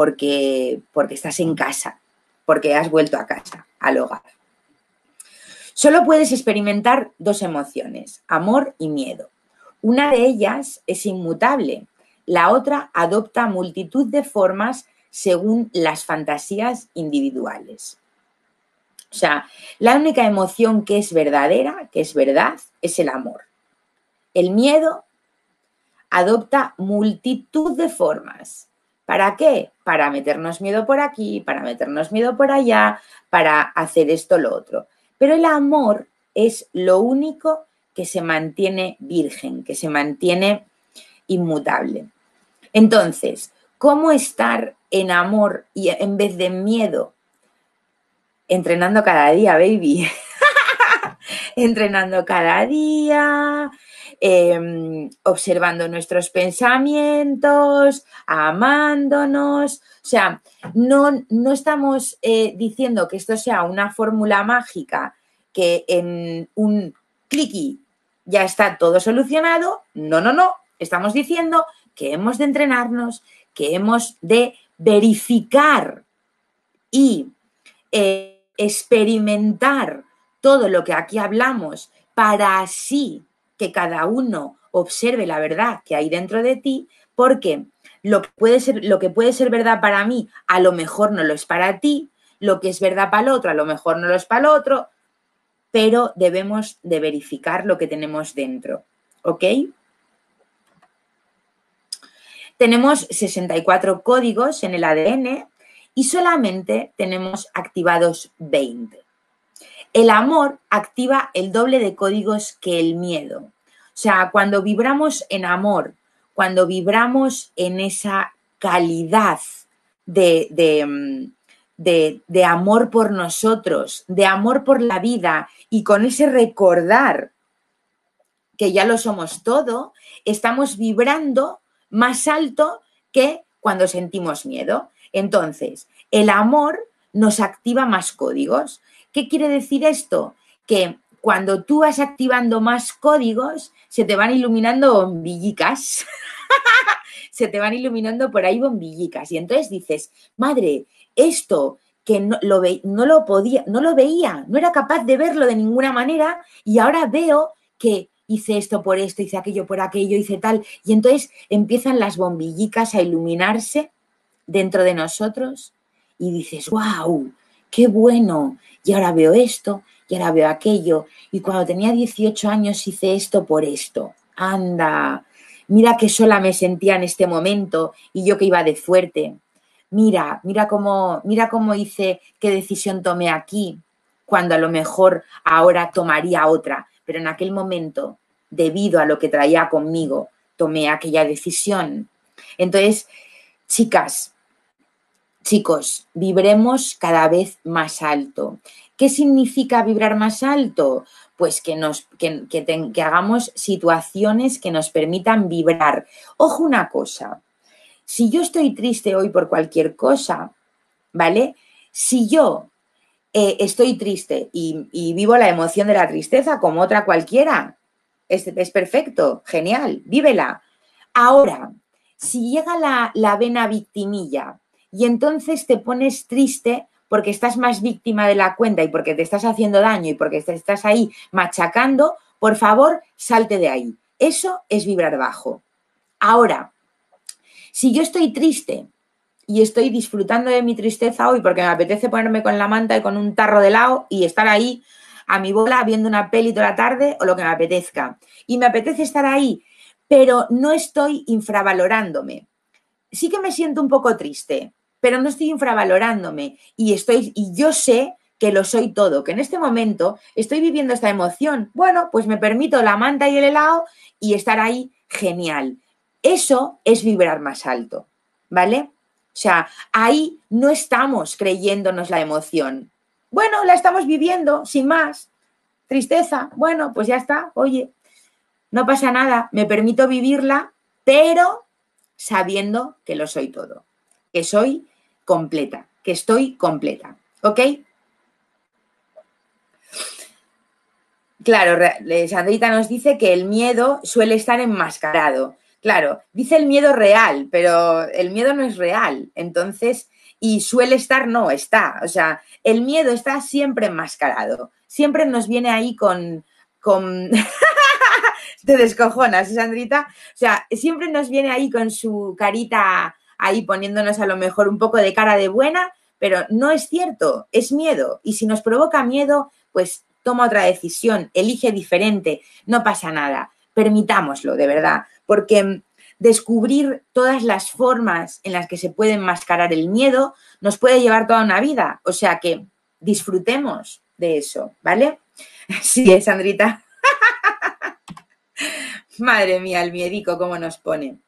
[SPEAKER 1] porque, porque estás en casa, porque has vuelto a casa, al hogar. Solo puedes experimentar dos emociones, amor y miedo. Una de ellas es inmutable, la otra adopta multitud de formas según las fantasías individuales. O sea, la única emoción que es verdadera, que es verdad, es el amor. El miedo adopta multitud de formas. ¿Para qué? Para meternos miedo por aquí, para meternos miedo por allá, para hacer esto, lo otro. Pero el amor es lo único que se mantiene virgen, que se mantiene inmutable. Entonces, ¿cómo estar en amor y en vez de miedo? Entrenando cada día, baby. Entrenando cada día, eh, observando nuestros pensamientos, amándonos. O sea, no, no estamos eh, diciendo que esto sea una fórmula mágica que en un cliqui ya está todo solucionado. No, no, no. Estamos diciendo que hemos de entrenarnos, que hemos de verificar y eh, experimentar todo lo que aquí hablamos para así que cada uno observe la verdad que hay dentro de ti, porque lo que puede ser, lo que puede ser verdad para mí a lo mejor no lo es para ti, lo que es verdad para el otro a lo mejor no lo es para el otro, pero debemos de verificar lo que tenemos dentro, ¿ok? Tenemos sesenta y cuatro códigos en el A D N y solamente tenemos activados veinte. El amor activa el doble de códigos que el miedo. O sea, cuando vibramos en amor, cuando vibramos en esa calidad de, de, de, de amor por nosotros, de amor por la vida y con ese recordar que ya lo somos todo, estamos vibrando más alto que cuando sentimos miedo. Entonces, el amor nos activa más códigos. ¿Qué quiere decir esto? Que cuando tú vas activando más códigos, se te van iluminando bombillicas. Se te van iluminando por ahí bombillicas. Y entonces dices, madre, esto que no lo, ve, no lo podía, no lo veía, no era capaz de verlo de ninguna manera y ahora veo que hice esto por esto, hice aquello por aquello, hice tal. Y entonces empiezan las bombillicas a iluminarse dentro de nosotros y dices, wow, qué bueno. Y ahora veo esto, y ahora veo aquello. Y cuando tenía dieciocho años hice esto por esto. Anda, mira qué sola me sentía en este momento y yo que iba de fuerte. Mira, mira cómo, mira cómo hice, qué decisión tomé aquí, cuando a lo mejor ahora tomaría otra. Pero en aquel momento, debido a lo que traía conmigo, tomé aquella decisión. Entonces, chicas, chicos, vibremos cada vez más alto. ¿Qué significa vibrar más alto? Pues que, nos, que, que, te, que hagamos situaciones que nos permitan vibrar. Ojo una cosa, si yo estoy triste hoy por cualquier cosa, ¿vale? Si yo eh, estoy triste y, y vivo la emoción de la tristeza como otra cualquiera, es, es perfecto, genial, vívela. Ahora, si llega la, la vena victimilla y entonces te pones triste porque estás más víctima de la cuenta y porque te estás haciendo daño y porque te estás ahí machacando, por favor, salte de ahí. Eso es vibrar bajo. Ahora, si yo estoy triste y estoy disfrutando de mi tristeza hoy porque me apetece ponerme con la manta y con un tarro de helado y estar ahí a mi bola viendo una peli toda la tarde o lo que me apetezca. Y me apetece estar ahí, pero no estoy infravalorándome. Sí que me siento un poco triste, pero no estoy infravalorándome y, estoy, y yo sé que lo soy todo, que en este momento estoy viviendo esta emoción. Bueno, pues me permito la manta y el helado y estar ahí genial. Eso es vibrar más alto, ¿vale? O sea, ahí no estamos creyéndonos la emoción. Bueno, la estamos viviendo, sin más. Tristeza, bueno, pues ya está. Oye, no pasa nada, me permito vivirla, pero sabiendo que lo soy todo, que soy completa, que estoy completa, ¿ok? Claro, Sandrita nos dice que el miedo suele estar enmascarado. Claro, dice el miedo real, pero el miedo no es real. Entonces, y suele estar, no, está. O sea, el miedo está siempre enmascarado. Siempre nos viene ahí con... con... Te descojonas, Sandrita. O sea, siempre nos viene ahí con su carita ahí poniéndonos a lo mejor un poco de cara de buena, pero no es cierto, es miedo. Y si nos provoca miedo, pues toma otra decisión, elige diferente, no pasa nada. Permitámoslo, de verdad, porque descubrir todas las formas en las que se puede enmascarar el miedo nos puede llevar toda una vida. O sea que disfrutemos de eso, ¿vale? Sí, Sandrita. Madre mía, el miedico, cómo nos pone.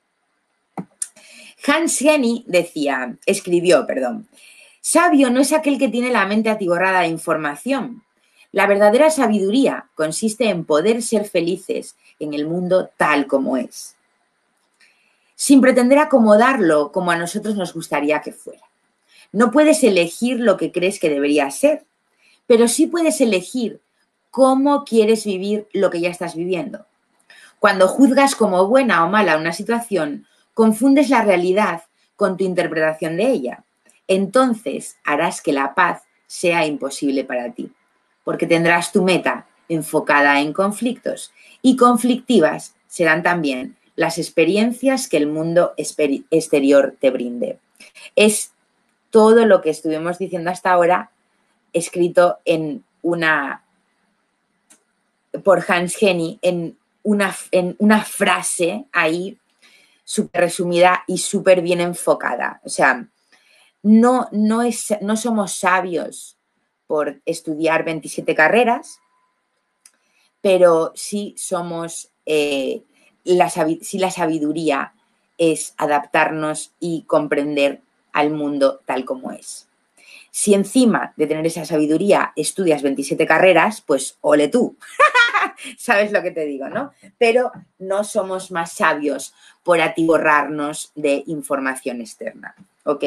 [SPEAKER 1] Hans Henny decía, escribió, perdón, sabio no es aquel que tiene la mente atiborrada de información. La verdadera sabiduría consiste en poder ser felices en el mundo tal como es, sin pretender acomodarlo como a nosotros nos gustaría que fuera. No puedes elegir lo que crees que debería ser, pero sí puedes elegir cómo quieres vivir lo que ya estás viviendo. Cuando juzgas como buena o mala una situación, confundes la realidad con tu interpretación de ella. Entonces harás que la paz sea imposible para ti, porque tendrás tu meta enfocada en conflictos y conflictivas serán también las experiencias que el mundo exterior te brinde. Es todo lo que estuvimos diciendo hasta ahora escrito en una por Hans Henny en una, en una frase ahí súper resumida y súper bien enfocada. O sea, no, no, es, no somos sabios por estudiar veintisiete carreras, pero sí somos, eh, la, sí la sabiduría es adaptarnos y comprender al mundo tal como es. Si encima de tener esa sabiduría estudias veintisiete carreras, pues ole tú. ¿Sabes lo que te digo, no? Pero no somos más sabios por atiborrarnos de información externa, ¿ok?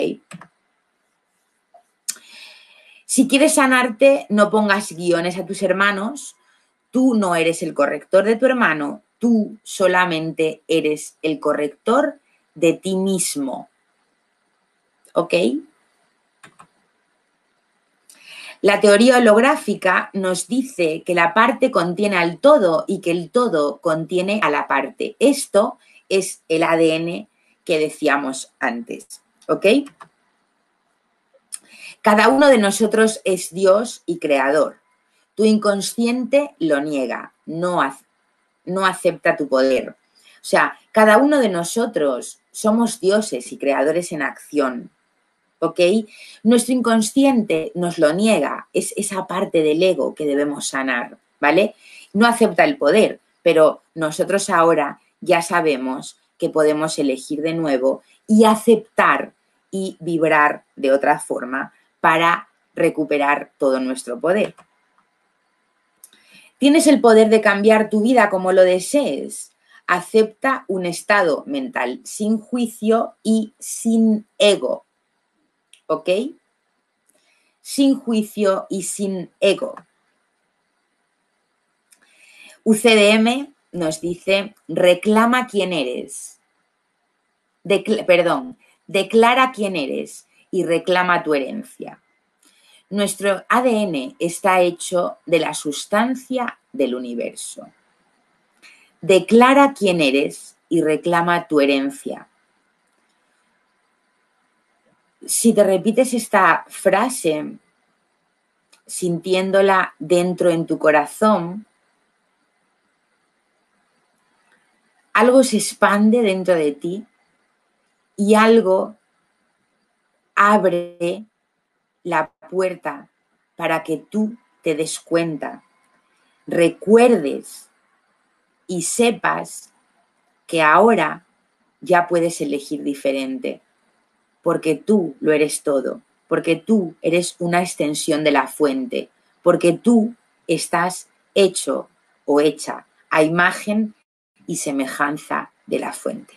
[SPEAKER 1] Si quieres sanarte, no pongas guiones a tus hermanos. Tú no eres el corrector de tu hermano, tú solamente eres el corrector de ti mismo, ¿ok? La teoría holográfica nos dice que la parte contiene al todo y que el todo contiene a la parte. Esto es el A D N que decíamos antes, ¿ok? Cada uno de nosotros es Dios y creador. Tu inconsciente lo niega, no, no acepta tu poder. O sea, cada uno de nosotros somos dioses y creadores en acción. ¿Ok? Nuestro inconsciente nos lo niega, es esa parte del ego que debemos sanar, ¿vale? No acepta el poder, pero nosotros ahora ya sabemos que podemos elegir de nuevo y aceptar y vibrar de otra forma para recuperar todo nuestro poder. Tienes el poder de cambiar tu vida como lo desees. Acepta un estado mental sin juicio y sin ego. ¿Ok? Sin juicio y sin ego. U C D M nos dice, reclama quién eres. Decla- perdón, declara quién eres y reclama tu herencia. Nuestro A D N está hecho de la sustancia del universo. Declara quién eres y reclama tu herencia. Si te repites esta frase sintiéndola dentro en tu corazón, algo se expande dentro de ti y algo abre la puerta para que tú te des cuenta, recuerdes y sepas que ahora ya puedes elegir diferente, porque tú lo eres todo, porque tú eres una extensión de la fuente, porque tú estás hecho o hecha a imagen y semejanza de la fuente.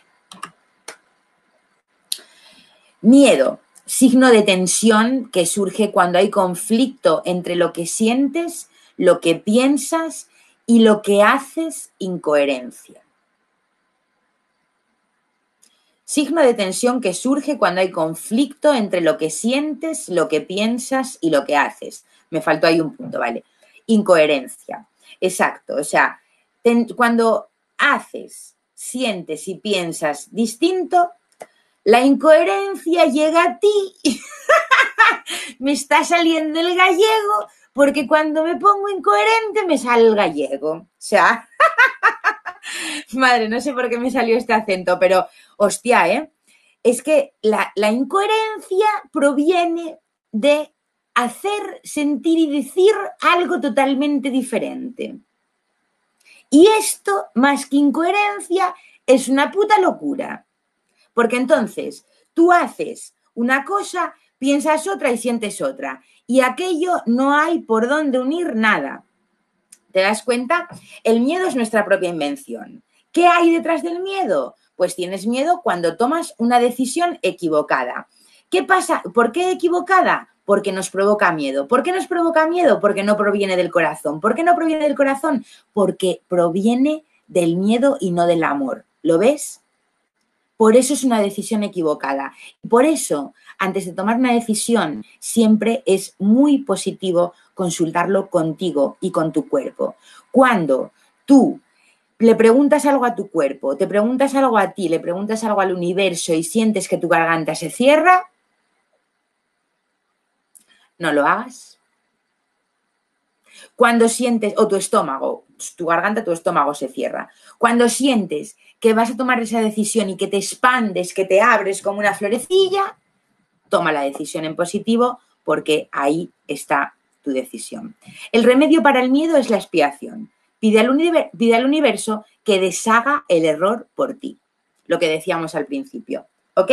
[SPEAKER 1] Miedo, signo de tensión que surge cuando hay conflicto entre lo que sientes, lo que piensas y lo que haces, incoherencia. Signo de tensión que surge cuando hay conflicto entre lo que sientes, lo que piensas y lo que haces. Me faltó ahí un punto, ¿vale? Incoherencia. Exacto. O sea, ten, cuando haces, sientes y piensas distinto, la incoherencia llega a ti. Me está saliendo el gallego porque cuando me pongo incoherente me sale el gallego. O sea, madre, no sé por qué me salió este acento, pero hostia, ¿eh? Es que la, la incoherencia proviene de hacer, sentir y decir algo totalmente diferente. Y esto, más que incoherencia, es una puta locura. Porque entonces tú haces una cosa, piensas otra y sientes otra. Y aquello no hay por dónde unir nada. ¿Te das cuenta? El miedo es nuestra propia invención. ¿Qué hay detrás del miedo? Pues tienes miedo cuando tomas una decisión equivocada. ¿Qué pasa? ¿Por qué equivocada? Porque nos provoca miedo. ¿Por qué nos provoca miedo? Porque no proviene del corazón. ¿Por qué no proviene del corazón? Porque proviene del miedo y no del amor. ¿Lo ves? Por eso es una decisión equivocada. Por eso, antes de tomar una decisión, siempre es muy positivo consultarlo contigo y con tu cuerpo. Cuando tú le preguntas algo a tu cuerpo, te preguntas algo a ti, le preguntas algo al universo y sientes que tu garganta se cierra, no lo hagas. Cuando sientes, o tu estómago, tu garganta, tu estómago se cierra. Cuando sientes que vas a tomar esa decisión y que te expandes, que te abres como una florecilla, toma la decisión en positivo porque ahí está tu decisión. El remedio para el miedo es la expiación. Pide al, univer- pide al universo que deshaga el error por ti. Lo que decíamos al principio. ¿Ok?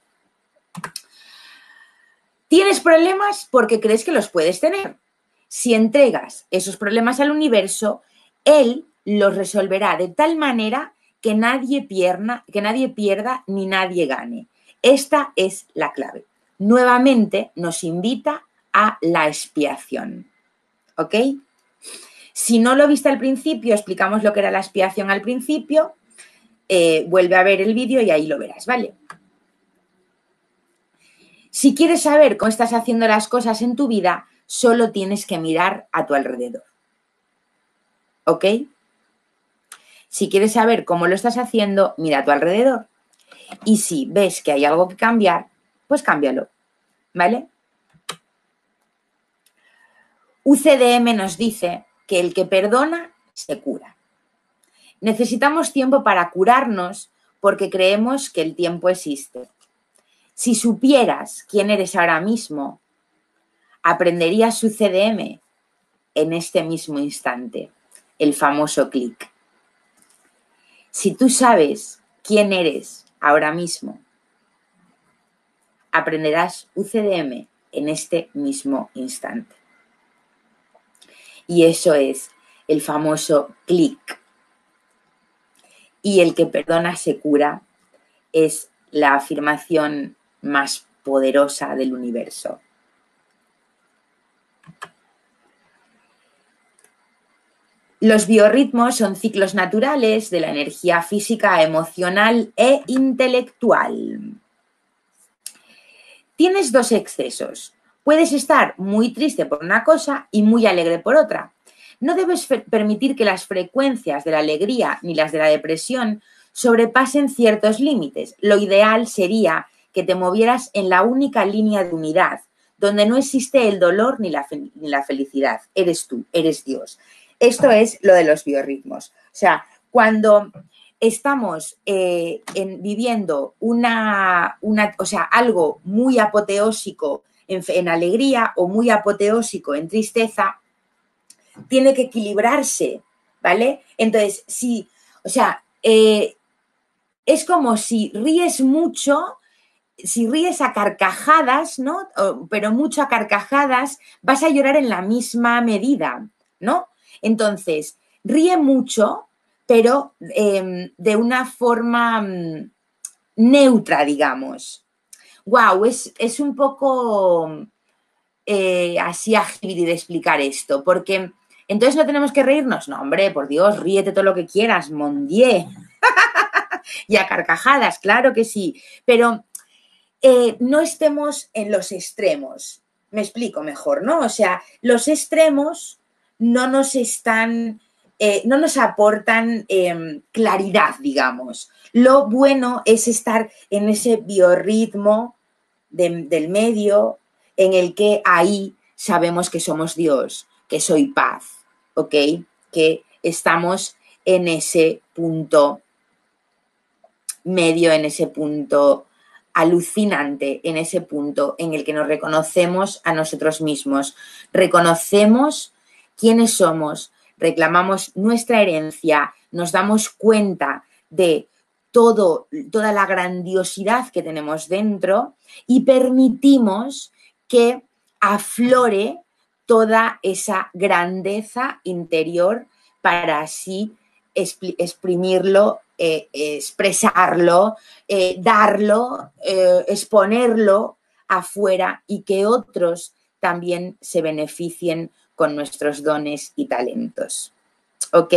[SPEAKER 1] Tienes problemas porque crees que los puedes tener. Si entregas esos problemas al universo, él los resolverá de tal manera que nadie pierda, que nadie pierda ni nadie gane. Esta es la clave. Nuevamente nos invita a la expiación. ¿Ok? Si no lo viste al principio, explicamos lo que era la expiación al principio, eh, vuelve a ver el vídeo y ahí lo verás, ¿vale? Si quieres saber cómo estás haciendo las cosas en tu vida, solo tienes que mirar a tu alrededor. ¿Ok? Si quieres saber cómo lo estás haciendo, mira a tu alrededor. Y si ves que hay algo que cambiar, pues cámbialo. ¿Vale? U C D M nos dice que el que perdona se cura. Necesitamos tiempo para curarnos porque creemos que el tiempo existe. Si supieras quién eres ahora mismo, aprenderías su C D M en este mismo instante, el famoso clic. Si tú sabes quién eres ahora mismo, aprenderás U C D M en este mismo instante. Y eso es el famoso clic. Y el que perdona se cura es la afirmación más poderosa del universo. Los biorritmos son ciclos naturales de la energía física, emocional e intelectual. Tienes dos excesos. Puedes estar muy triste por una cosa y muy alegre por otra. No debes permitir que las frecuencias de la alegría ni las de la depresión sobrepasen ciertos límites. Lo ideal sería que te movieras en la única línea de unidad, donde no existe el dolor ni la, ni la felicidad. Eres tú, eres Dios. Esto es lo de los biorritmos. O sea, cuando estamos eh, en, viviendo una, una, o sea, algo muy apoteósico en, en alegría o muy apoteósico en tristeza, tiene que equilibrarse, ¿vale? Entonces, sí, o sea, eh, es como si ríes mucho, si ríes a carcajadas, ¿no? Pero mucho a carcajadas, vas a llorar en la misma medida, ¿no? Entonces, ríe mucho, pero eh, de una forma um, neutra, digamos. Wow, es, es un poco eh, así ágil de explicar esto, porque entonces no tenemos que reírnos. No, hombre, por Dios, ríete todo lo que quieras, mon Dieu. y a carcajadas, claro que sí, pero eh, no estemos en los extremos. Me explico mejor, ¿no? O sea, los extremos no nos están, eh, no nos aportan eh, claridad, digamos. Lo bueno es estar en ese biorritmo de, del medio en el que ahí sabemos que somos Dios, que soy paz, ¿ok? Que estamos en ese punto medio, en ese punto alucinante, en ese punto en el que nos reconocemos a nosotros mismos, reconocemos quiénes somos, reclamamos nuestra herencia, nos damos cuenta de todo, toda la grandiosidad que tenemos dentro y permitimos que aflore toda esa grandeza interior para así exprimirlo, eh, expresarlo, eh, darlo, eh, exponerlo afuera y que otros también se beneficien con nuestros dones y talentos. ¿Ok?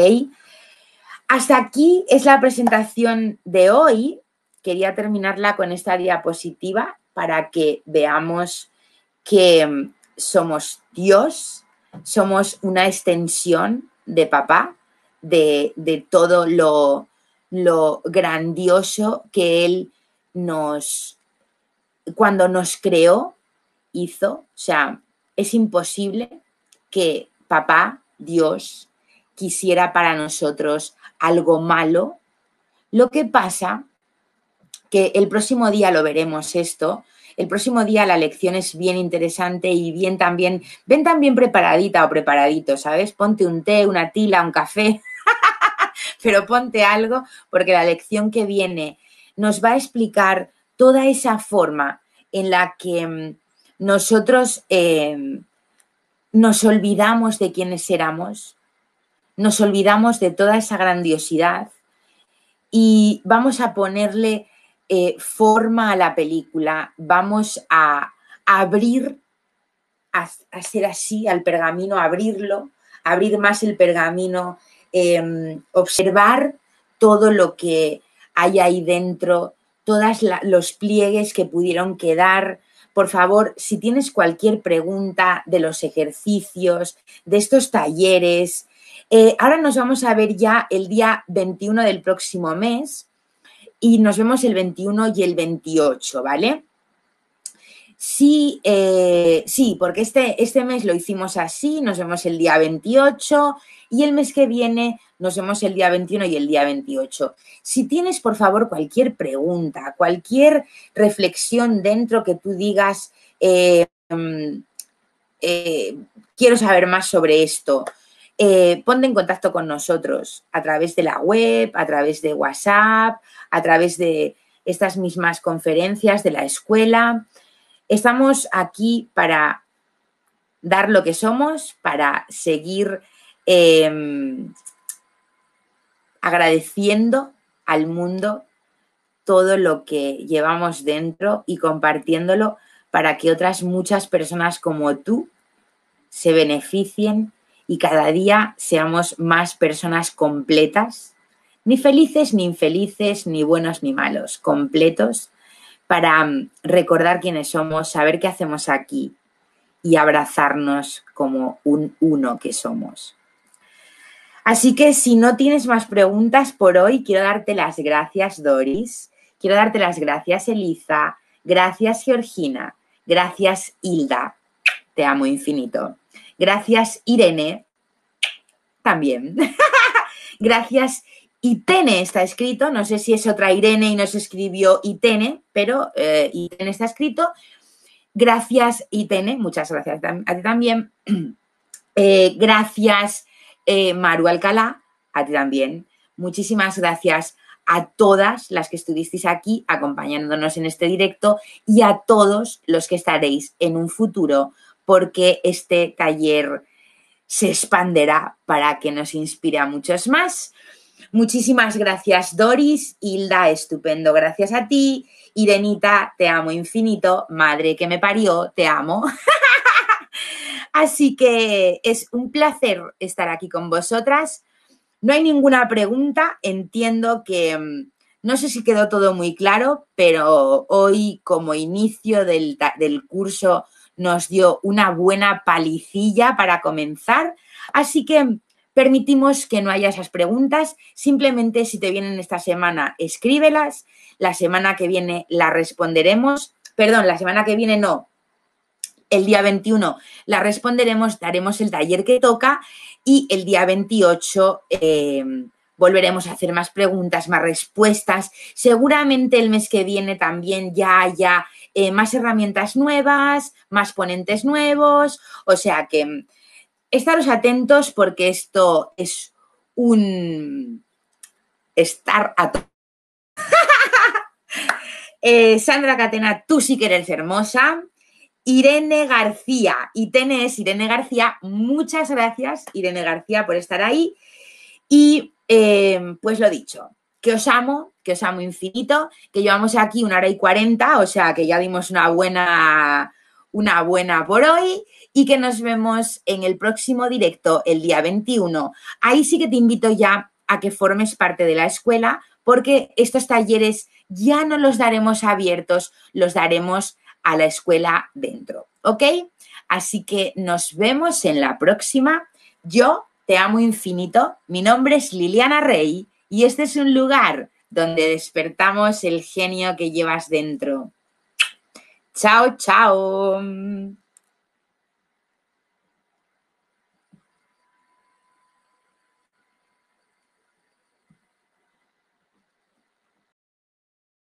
[SPEAKER 1] Hasta aquí es la presentación de hoy. Quería terminarla con esta diapositiva para que veamos que somos Dios, somos una extensión de papá, de, de todo lo, lo grandioso que Él nos, cuando nos creó, hizo. O sea, es imposible que papá, Dios, quisiera para nosotros algo malo. Lo que pasa que el próximo día lo veremos esto. El próximo día la lección es bien interesante y bien también, ven también preparadita o preparadito, ¿sabes? Ponte un té, una tila, un café, pero ponte algo porque la lección que viene nos va a explicar toda esa forma en la que nosotros eh, nos olvidamos de quiénes éramos, nos olvidamos de toda esa grandiosidad y vamos a ponerle Eh, forma a la película, vamos a, a abrir, a, a ser así al pergamino, a abrirlo, a abrir más el pergamino, eh, observar todo lo que hay ahí dentro, todos los pliegues que pudieron quedar. Por favor, si tienes cualquier pregunta de los ejercicios, de estos talleres, eh, ahora nos vamos a ver ya el día veintiuno del próximo mes. Y nos vemos el veintiuno y el veintiocho, ¿vale? Sí, eh, sí, porque este, este mes lo hicimos así, nos vemos el día veintiocho y el mes que viene nos vemos el día veintiuno y el día veintiocho. Si tienes, por favor, cualquier pregunta, cualquier reflexión dentro que tú digas, eh, eh, quiero saber más sobre esto, Eh, ponte en contacto con nosotros a través de la web, a través de WhatsApp, a través de estas mismas conferencias de la escuela. Estamos aquí para dar lo que somos, para seguir eh, agradeciendo al mundo todo lo que llevamos dentro y compartiéndolo para que otras muchas personas como tú se beneficien y cada día seamos más personas completas, ni felices ni infelices, ni buenos ni malos, completos, para recordar quiénes somos, saber qué hacemos aquí y abrazarnos como un uno que somos. Así que si no tienes más preguntas por hoy, quiero darte las gracias, Doris, quiero darte las gracias, Elisa, gracias, Georgina, gracias, Hilda, te amo infinito. Gracias, Irene, también. Gracias, Itene está escrito, no sé si es otra Irene y nos escribió Itene, pero eh, Itene está escrito. Gracias, Itene, muchas gracias a ti también. Eh, gracias, eh, Maru Alcalá, a ti también. Muchísimas gracias a todas las que estuvisteis aquí acompañándonos en este directo y a todos los que estaréis en un futuro, porque este taller se expanderá para que nos inspire a muchos más. Muchísimas gracias, Doris. Hilda, estupendo, gracias a ti. Irenita, te amo infinito. Madre que me parió, te amo. Así que es un placer estar aquí con vosotras. No hay ninguna pregunta. Entiendo que No sé si quedó todo muy claro, pero hoy como inicio del, del curso nos dio una buena palicilla para comenzar, así que permitimos que no haya esas preguntas, simplemente si te vienen esta semana, escríbelas, la semana que viene las responderemos, perdón, la semana que viene no, el día veintiuno la responderemos, daremos el taller que toca y el día veintiocho eh, volveremos a hacer más preguntas, más respuestas. Seguramente el mes que viene también ya haya eh, más herramientas nuevas, más ponentes nuevos, o sea que estaros atentos porque esto es un estar a eh, Sandra Catena, tú sí que eres hermosa. Irene García, y tenés Irene García, muchas gracias Irene García por estar ahí y eh, pues lo dicho, que os amo, que os amo infinito, que llevamos aquí una hora y cuarenta, o sea que ya dimos una buena, una buena por hoy y que nos vemos en el próximo directo el día veintiuno. Ahí sí que te invito ya a que formes parte de la escuela porque estos talleres ya no los daremos abiertos, los daremos a la escuela dentro, ¿ok? Así que nos vemos en la próxima. Yo te amo infinito. Mi nombre es Liliana Rey y este es un lugar donde despertamos el genio que llevas dentro. Chao, chao.